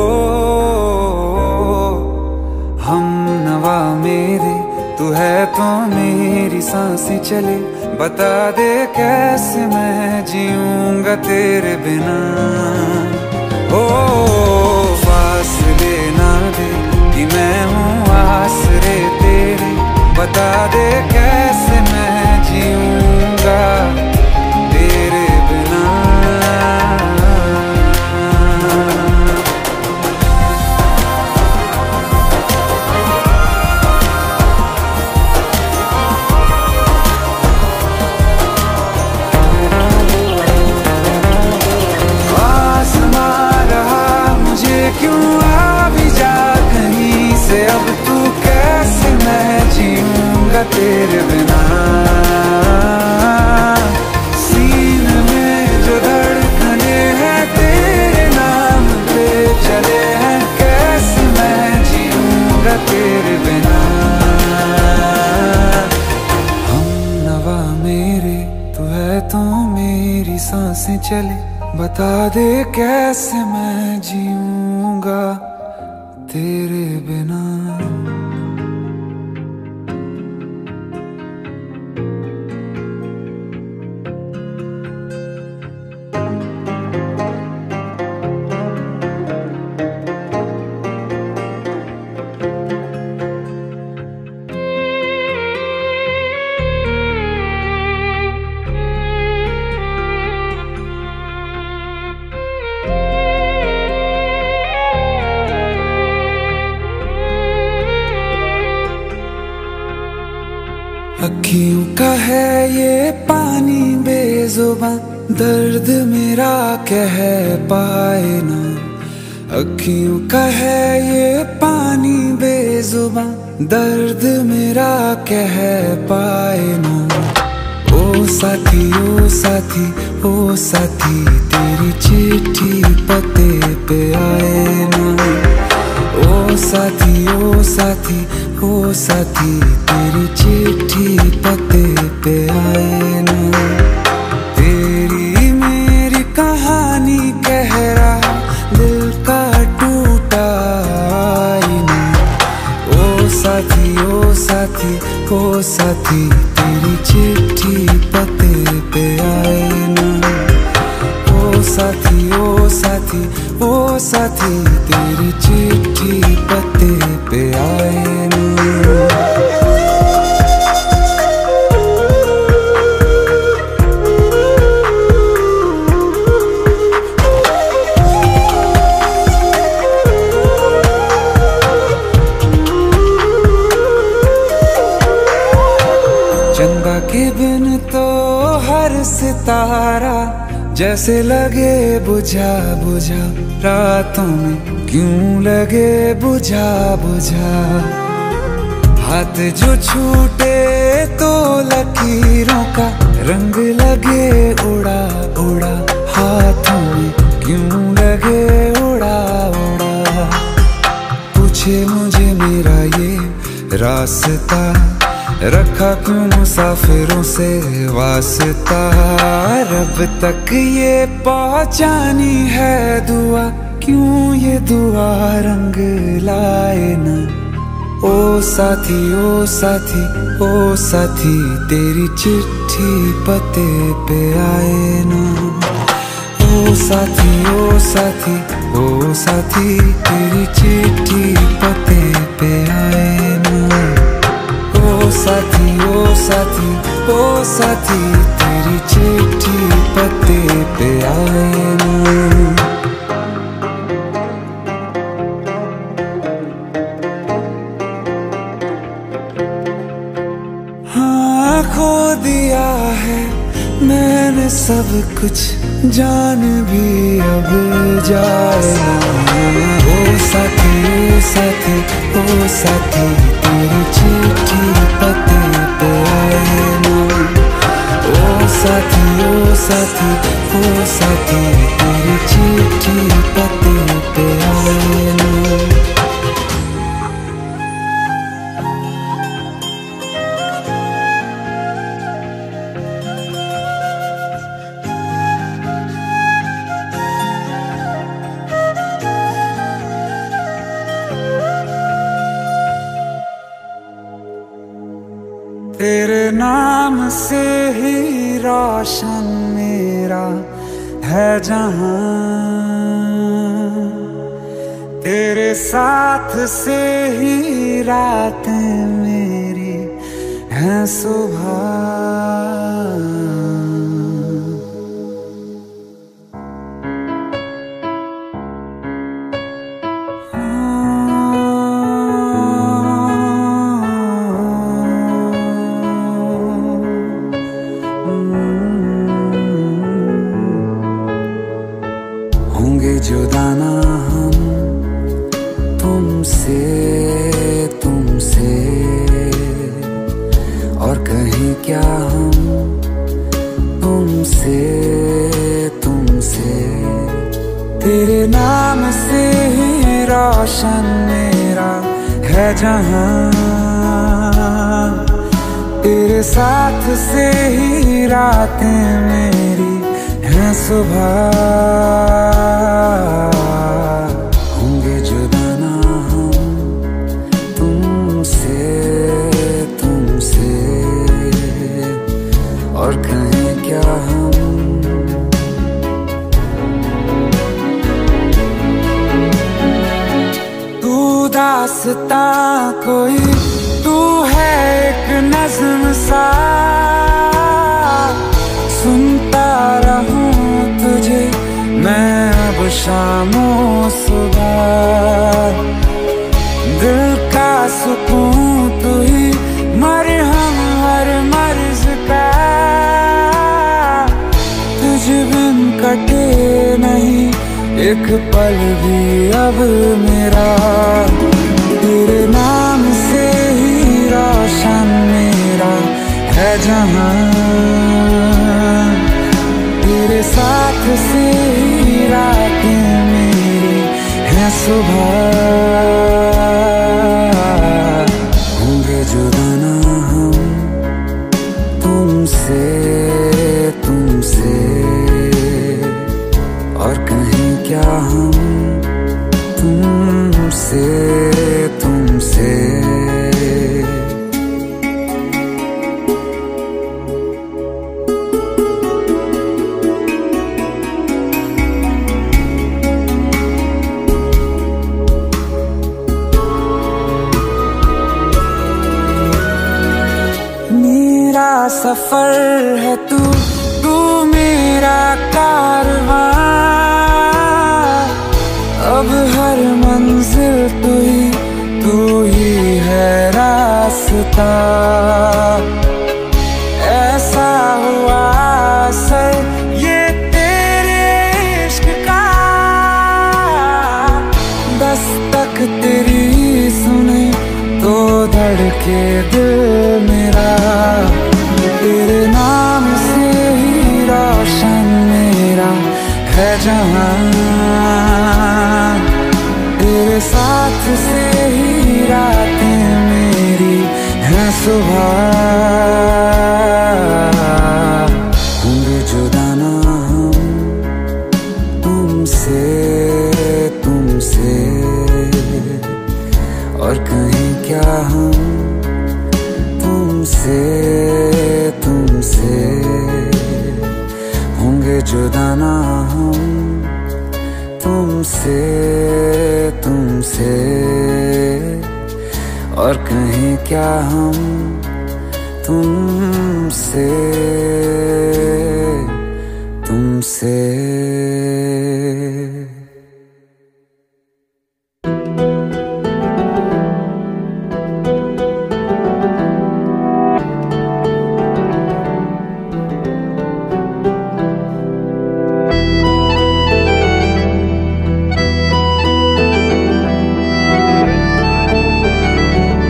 हम नवा मेरे, तू है तो मेरी सांसें चले। बता दे कैसे मैं जीऊंगा तेरे बिना। ओ फासले ना दे कि मैं हूँ आसरे तेरे। बता दे कैसे मैं जीऊंगा तेरे बिना। क्यों आ भी जा कहीं से, अब तू कैसे मैं जीऊंगा तेरे बिना। सीने में जो धड़कने हैं तेरे नाम पे चले हैं, कैसे मैं जीऊंगा तेरे बिना। हम नवा मेरे, तू है तो मेरी सांसें चले। बता दे कैसे मैं जीऊंगा तेरे बिना। अखियों का है ये पानी बेजुबां, दर्द मेरा कह पाए ना। अखियों का है ये पानी बेजुबां, दर्द मेरा कह पाए ना। ओ साथी ओ साथी ओ साथी, तेरी चिट्ठी पते पे आए ना। ओ साथी ओ साथी ओ साथी, तेरी चिट्ठी पते पे आए ना। तेरी मेरी कहानी कह रहा दिल का टूटा आईना। ओ साथी ओ साथी ओ साथी, तेरी चिट्ठी पते पे आए ना। ओ साथी ओ साथी ओ साथी, तेरी चिट्ठी पते पे आए ना। चंदा के बिन तो हर सितारा जैसे लगे बुझा बुझा, रातों में क्यों लगे बुझा बुझा। हाथ जो छूटे तो लकीरों का रंग लगे उड़ा उड़ा, हाथों में क्यों लगे उड़ा उड़ा। पूछे मुझे मेरा ये रास्ता, रखा क्यों मुसाफिरों से वास्ता। रब तक ये पहुंचानी है दुआ, क्यों ये दुआ रंग लाए ना। ओ साथी ओ साथी ओ साथी, तेरी चिट्ठी पते पे आए ना। ओ साथी ओ साथी ओ साथी, तेरी चिट्ठी पते पे आए ना। ओ साथी ओ साथी ओ साथी, तेरी चिट्ठी पते पे आए ना। हाँ खो दिया है मैंने सब कुछ, जान भी अब जाए ना। ओ साथी ओ साथी ओ साथी, तेरी चिट्ठी पते पे आए ना। साथी ओ साथी ओ साथी तेरी चिट्ठी पते पे आए ना। तेरे नाम से ही रोशन मेरा है जहां, तेरे साथ से ही रातें मेरी हैं सुबह। जुदा ना हम तुमसे तुमसे और कहीं क्या हम तुमसे तुमसे। तेरे नाम से ही रोशन मेरा है जहां, तेरे साथ से ही रातें मेरी हैं सुबह। होंगे जुदा ना हम तुमसे तुमसे और कहीं क्या हम। तू दास्ता कोई, तू है एक नज़्म सा, सुनता रहूं तुझे मैं अब शामों सुबह। दिल का सुकून तू ही, मरहम हर मर्ज का, तुझ बिन कटे नहीं एक पल भी अब मेरा। तेरे नाम से ही रोशन मेरा है जहां, तेरे साथ से ही रातें मेरी हैं सुबह। होंगे जुदा ना हम तुमसे तुमसे और कहीं क्या हम तुमसे तुमसे। सफर है तू, तू मेरा कारवां, अब हर मंजिल तू ही, तू ही है रास्ता। ऐसा हुआ असर ये तेरे इश्क का, दस्तक तेरी सुने तो धड़के दिल मेरा। तेरे नाम से ही रोशन मेरा है जहां, तेरे साथ से ही रातें मेरी हैं सुबह। होंगे जुदा ना हम तुमसे तुमसे और कहीं क्या हम तुमसे तुमसे। होंगे जुदा ना हम तुमसे तुमसे और कहीं क्या हम तुमसे तुमसे।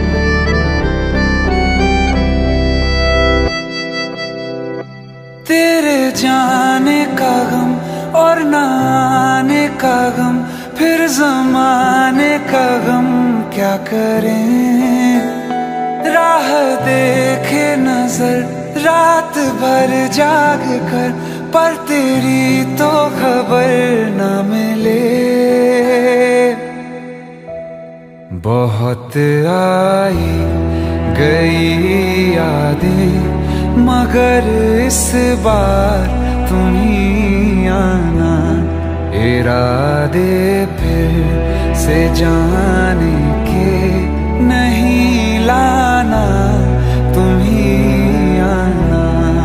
ते और ना आने का गम, फिर ज़माने का गम क्या करें। राह देखे नजर रात भर जाग कर, पर तेरी तो खबर न मिले। बहुत आई गई यादें, मगर इस बार तुम ही आना। इरादे फिर से जाने के नहीं लाना, तुम ही आना।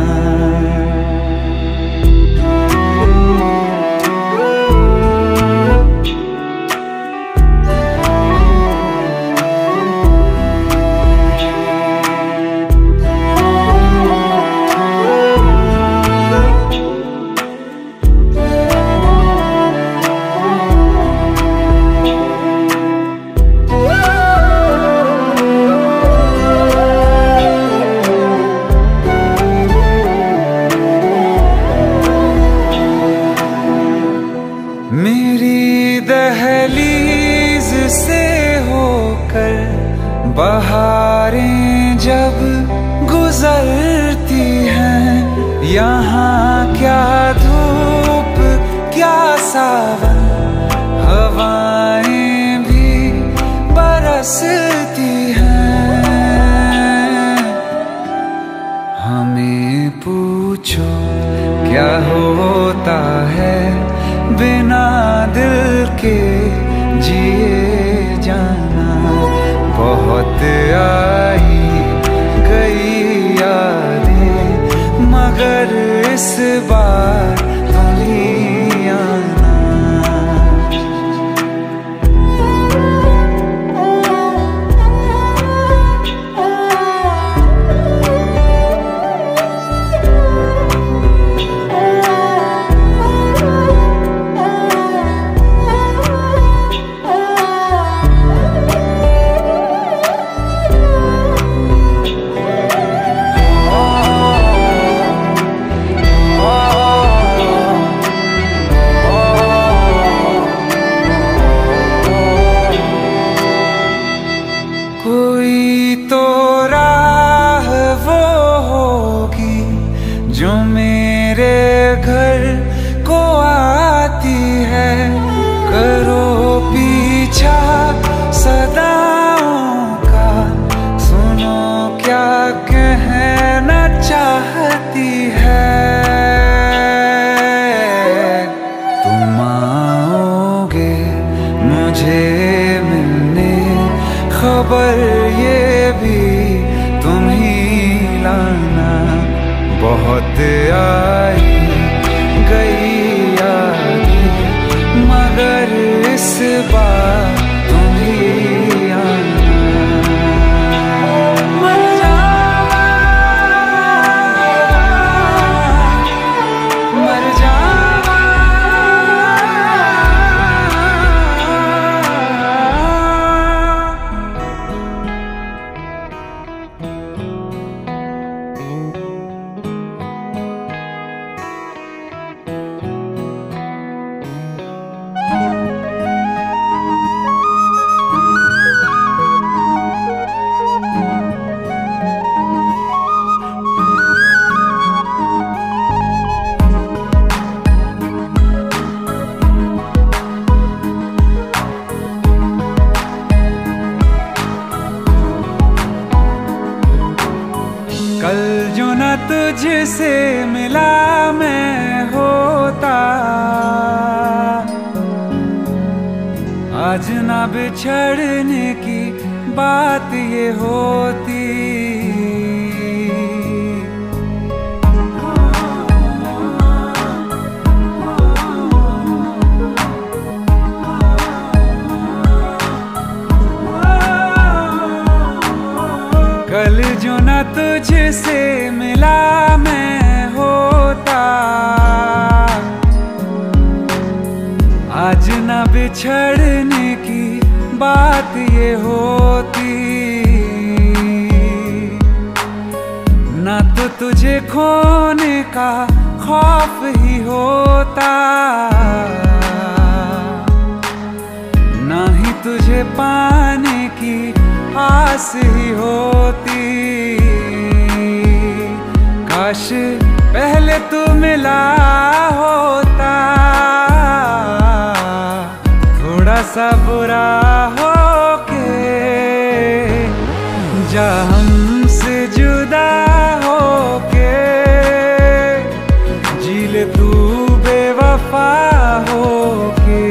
मेरी दहलीज से होकर बहारें जब गुजरती हैं, यहाँ क्या धूप क्या सावन, हवाएं भी बरसती हैं। हमें पूछो क्या होता है बिना दिल के जिए जाना। बहुत आई गई यादें, मगर इस बार तुम ही आना। कोई तो राह वो होगी जो मेरे घर को आती है। करो पीछा सदाओं का, सुनो क्या कहना चाहती है। तुम आओगे मुझे मिलने, खबर ये भी तुम ही लाना। बहुत आई गई यादें, मगर इस बार तुम ही आना। मर जावा, मर जावा। कल जो न तुझसे मिला मैं होता, आज ना बिछड़ने की बात ये होती। कल जो न तुझसे मिला मैं होता, आज न बिछड़ने की बात ये होती। ना तो तुझे खोने का खौफ ही होता, ना ही तुझे पाने की आस ही होती। काश पहले तू मिला होता, थोड़ा सा बुरा हो के जा हमसे जुदा हो के, जी ले तू बेवफा हो के,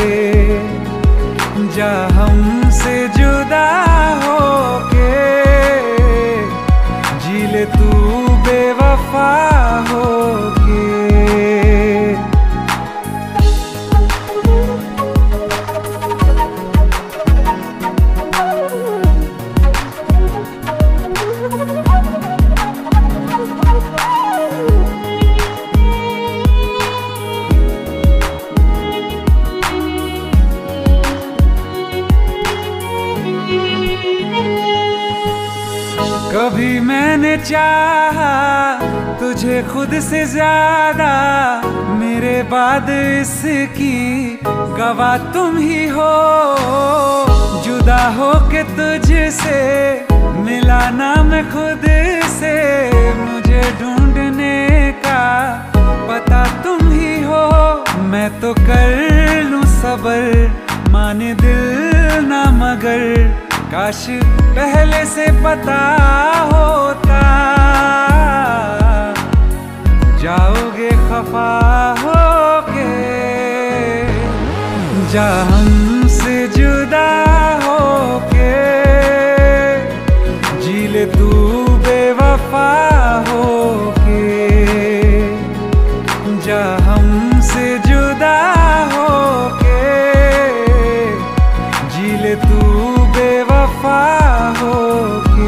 जा हमसे जुदा हो के, जी ले तू बेवफा हो के। कभी मैंने चाहा तुझे खुद से ज्यादा, मेरे बाद इसकी गवाह तुम ही हो। जुदा हो के तुझसे मिला ना मैं खुद से, मुझे ढूंढने का पता तुम ही हो। मैं तो कर लूं सबर, माने दिल ना मगर, काश पहले से पता होता। जाओगे खफा होके, जा हमसे जुदा होके, जी ले तू बेवफा होके, जा हमसे जुदा होके, जी ले तू बेवफा होके।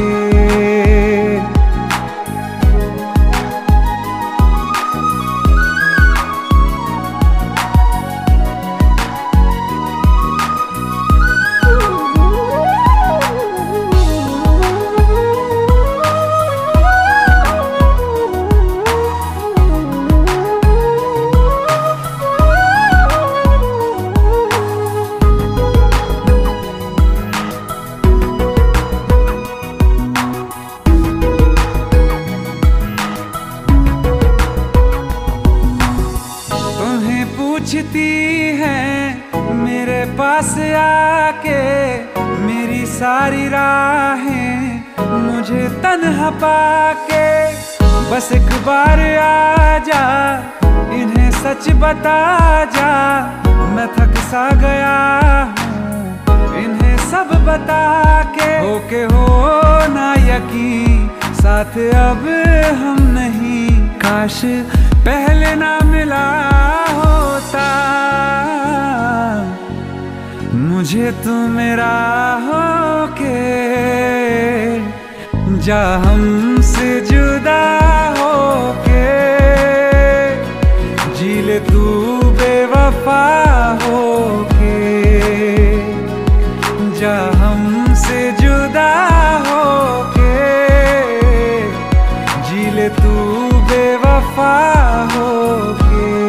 पूछती हैं मेरे पास आके, मेरी सारी राहें मुझे तन्हा पाके। बस एक बार आ जा, इन्हें सच बता जा, मैं थक सा गया हूँ इन्हें सब बता के। होके हो ना यकीन, साथ अब हम नहीं, काश पहले ना मिला होता। मुझे तू मेरा होके, जा हमसे जुदा होके, जी ले तू बेवफा होके, जा हमसे जुदा होके, जी ले तू बेवफा होके।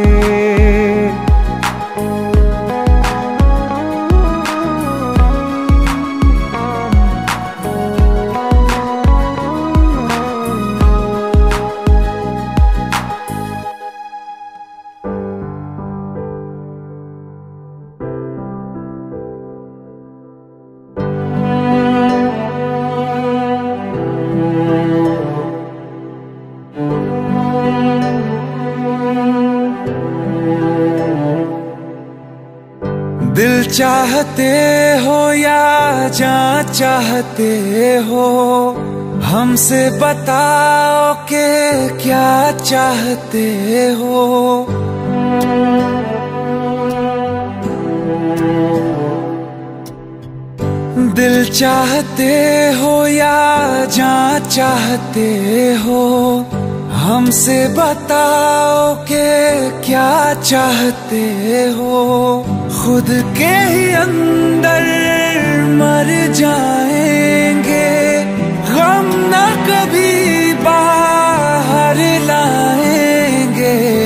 दिल चाहते हो या जान चाहते हो, हमसे बताओ कि क्या चाहते हो। दिल चाहते हो या जान चाहते हो, हमसे बताओ कि क्या चाहते हो। खुद के ही अंदर मर जाएंगे, गम न कभी बाहर लाएंगे।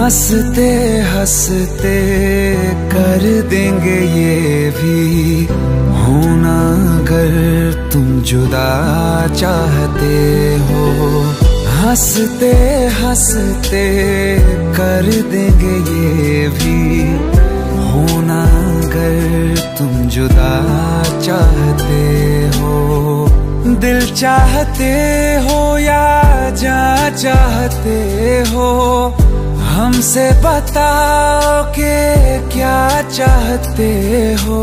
हंसते हंसते कर देंगे ये भी होना अगर तुम जुदा चाहते हो। हंसते हंसते कर देंगे ये भी होना अगर तुम जुदा चाहते हो। दिल चाहते हो या जान चाहते हो, हमसे बताओ कि क्या चाहते हो।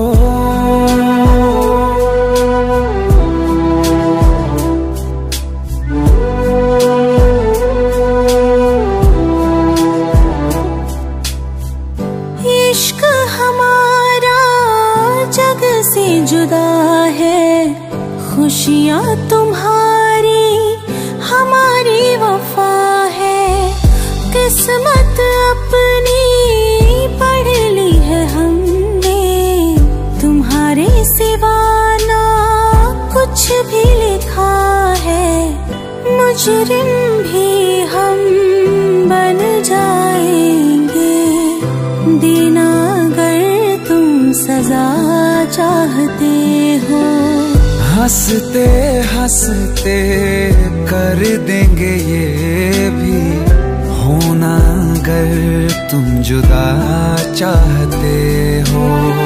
इश्क हमारा जग से जुदा है, खुशियाँ तुम्हारी हमारी वफा है। किस्मत अपनी पढ़ ली है हमने, तुम्हारे सिवा ना कुछ भी लिखा है। मुजरिम भी हम बन जाएंगे, देना अगर तुम सजा चाहते हो। हंसते हंसते कर देंगे ये भी होना अगर तुम जुदा चाहते हो।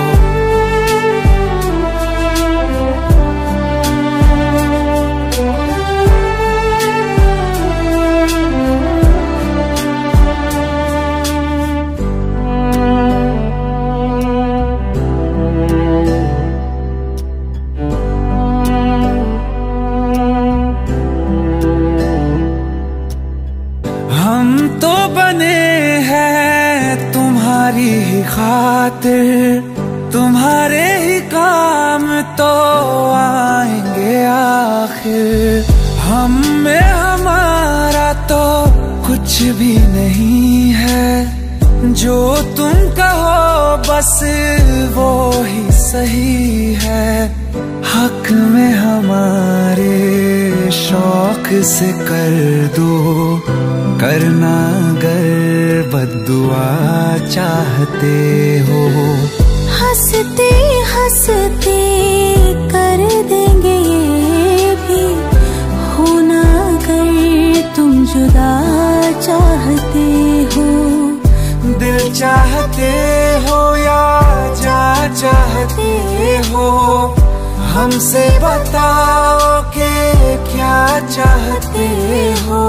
हम तो बने हैं तुम्हारी ही खातिर, तुम्हारे ही काम तो आएंगे आखिर। हम में हमारा तो कुछ भी नहीं है, जो तुम कहो बस वो ही सही है। हक में हमारे शौक से कर दो, करना अगर बद्दुआ चाहते हो। हंसते हंसते कर देंगे ये भी होना अगर तुम जुदा चाहते हो। दिल चाहते हो या जान चाहते हो, हमसे बताओ कि क्या चाहते हो।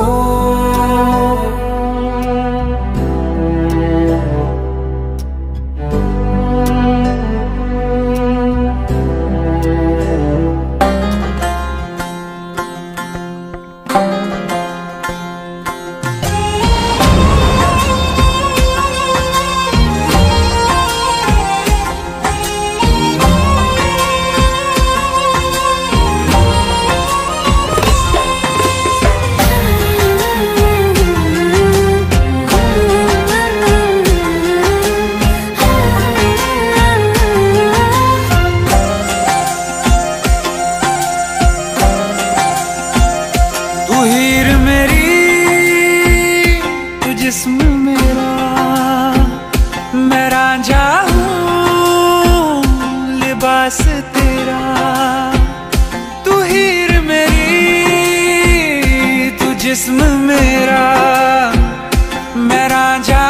जिस्म मेरा मैं रांझा हूँ, लिबास तेरा तू हीर मेरी। तू जिस्म मेरा मैं रांझा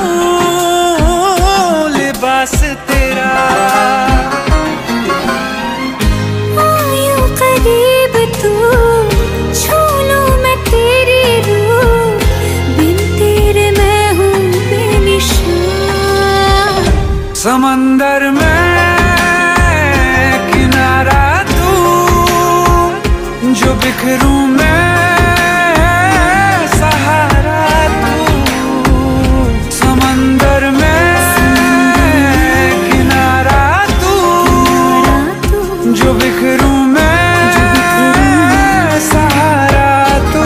हूँ, लिबास तेरा। आयो करीब तू, छू लूं मैं तेरी रूह, बिन तेरे मैं हूँ बेनिशान। समंदर में किनारा तू, जो बिखरूं मैं सहारा तू। समंदर में किनारा तू, जो बिखरूं मैं सहारा तू।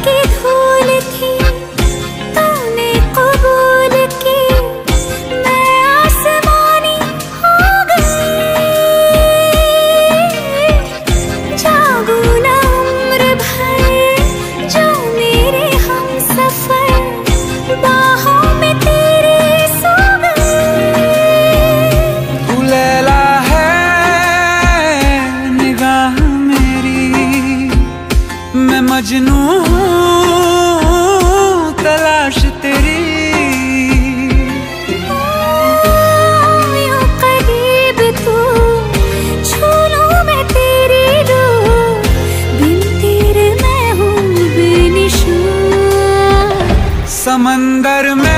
की धूल थी तूने कबूल की, मैं आसमानी हो गई। जागू ना उम्र भर जो मेरे हम सफर, बाहों में तेरे सो गए। तू लैला है निगाह मेरी, मैं मजनू हूँ तलाश तेरी। यूं करीब तू छू लूं मैं तेरी रूह, बिन तेरे मैं हूँ बेनिशान। समंदर में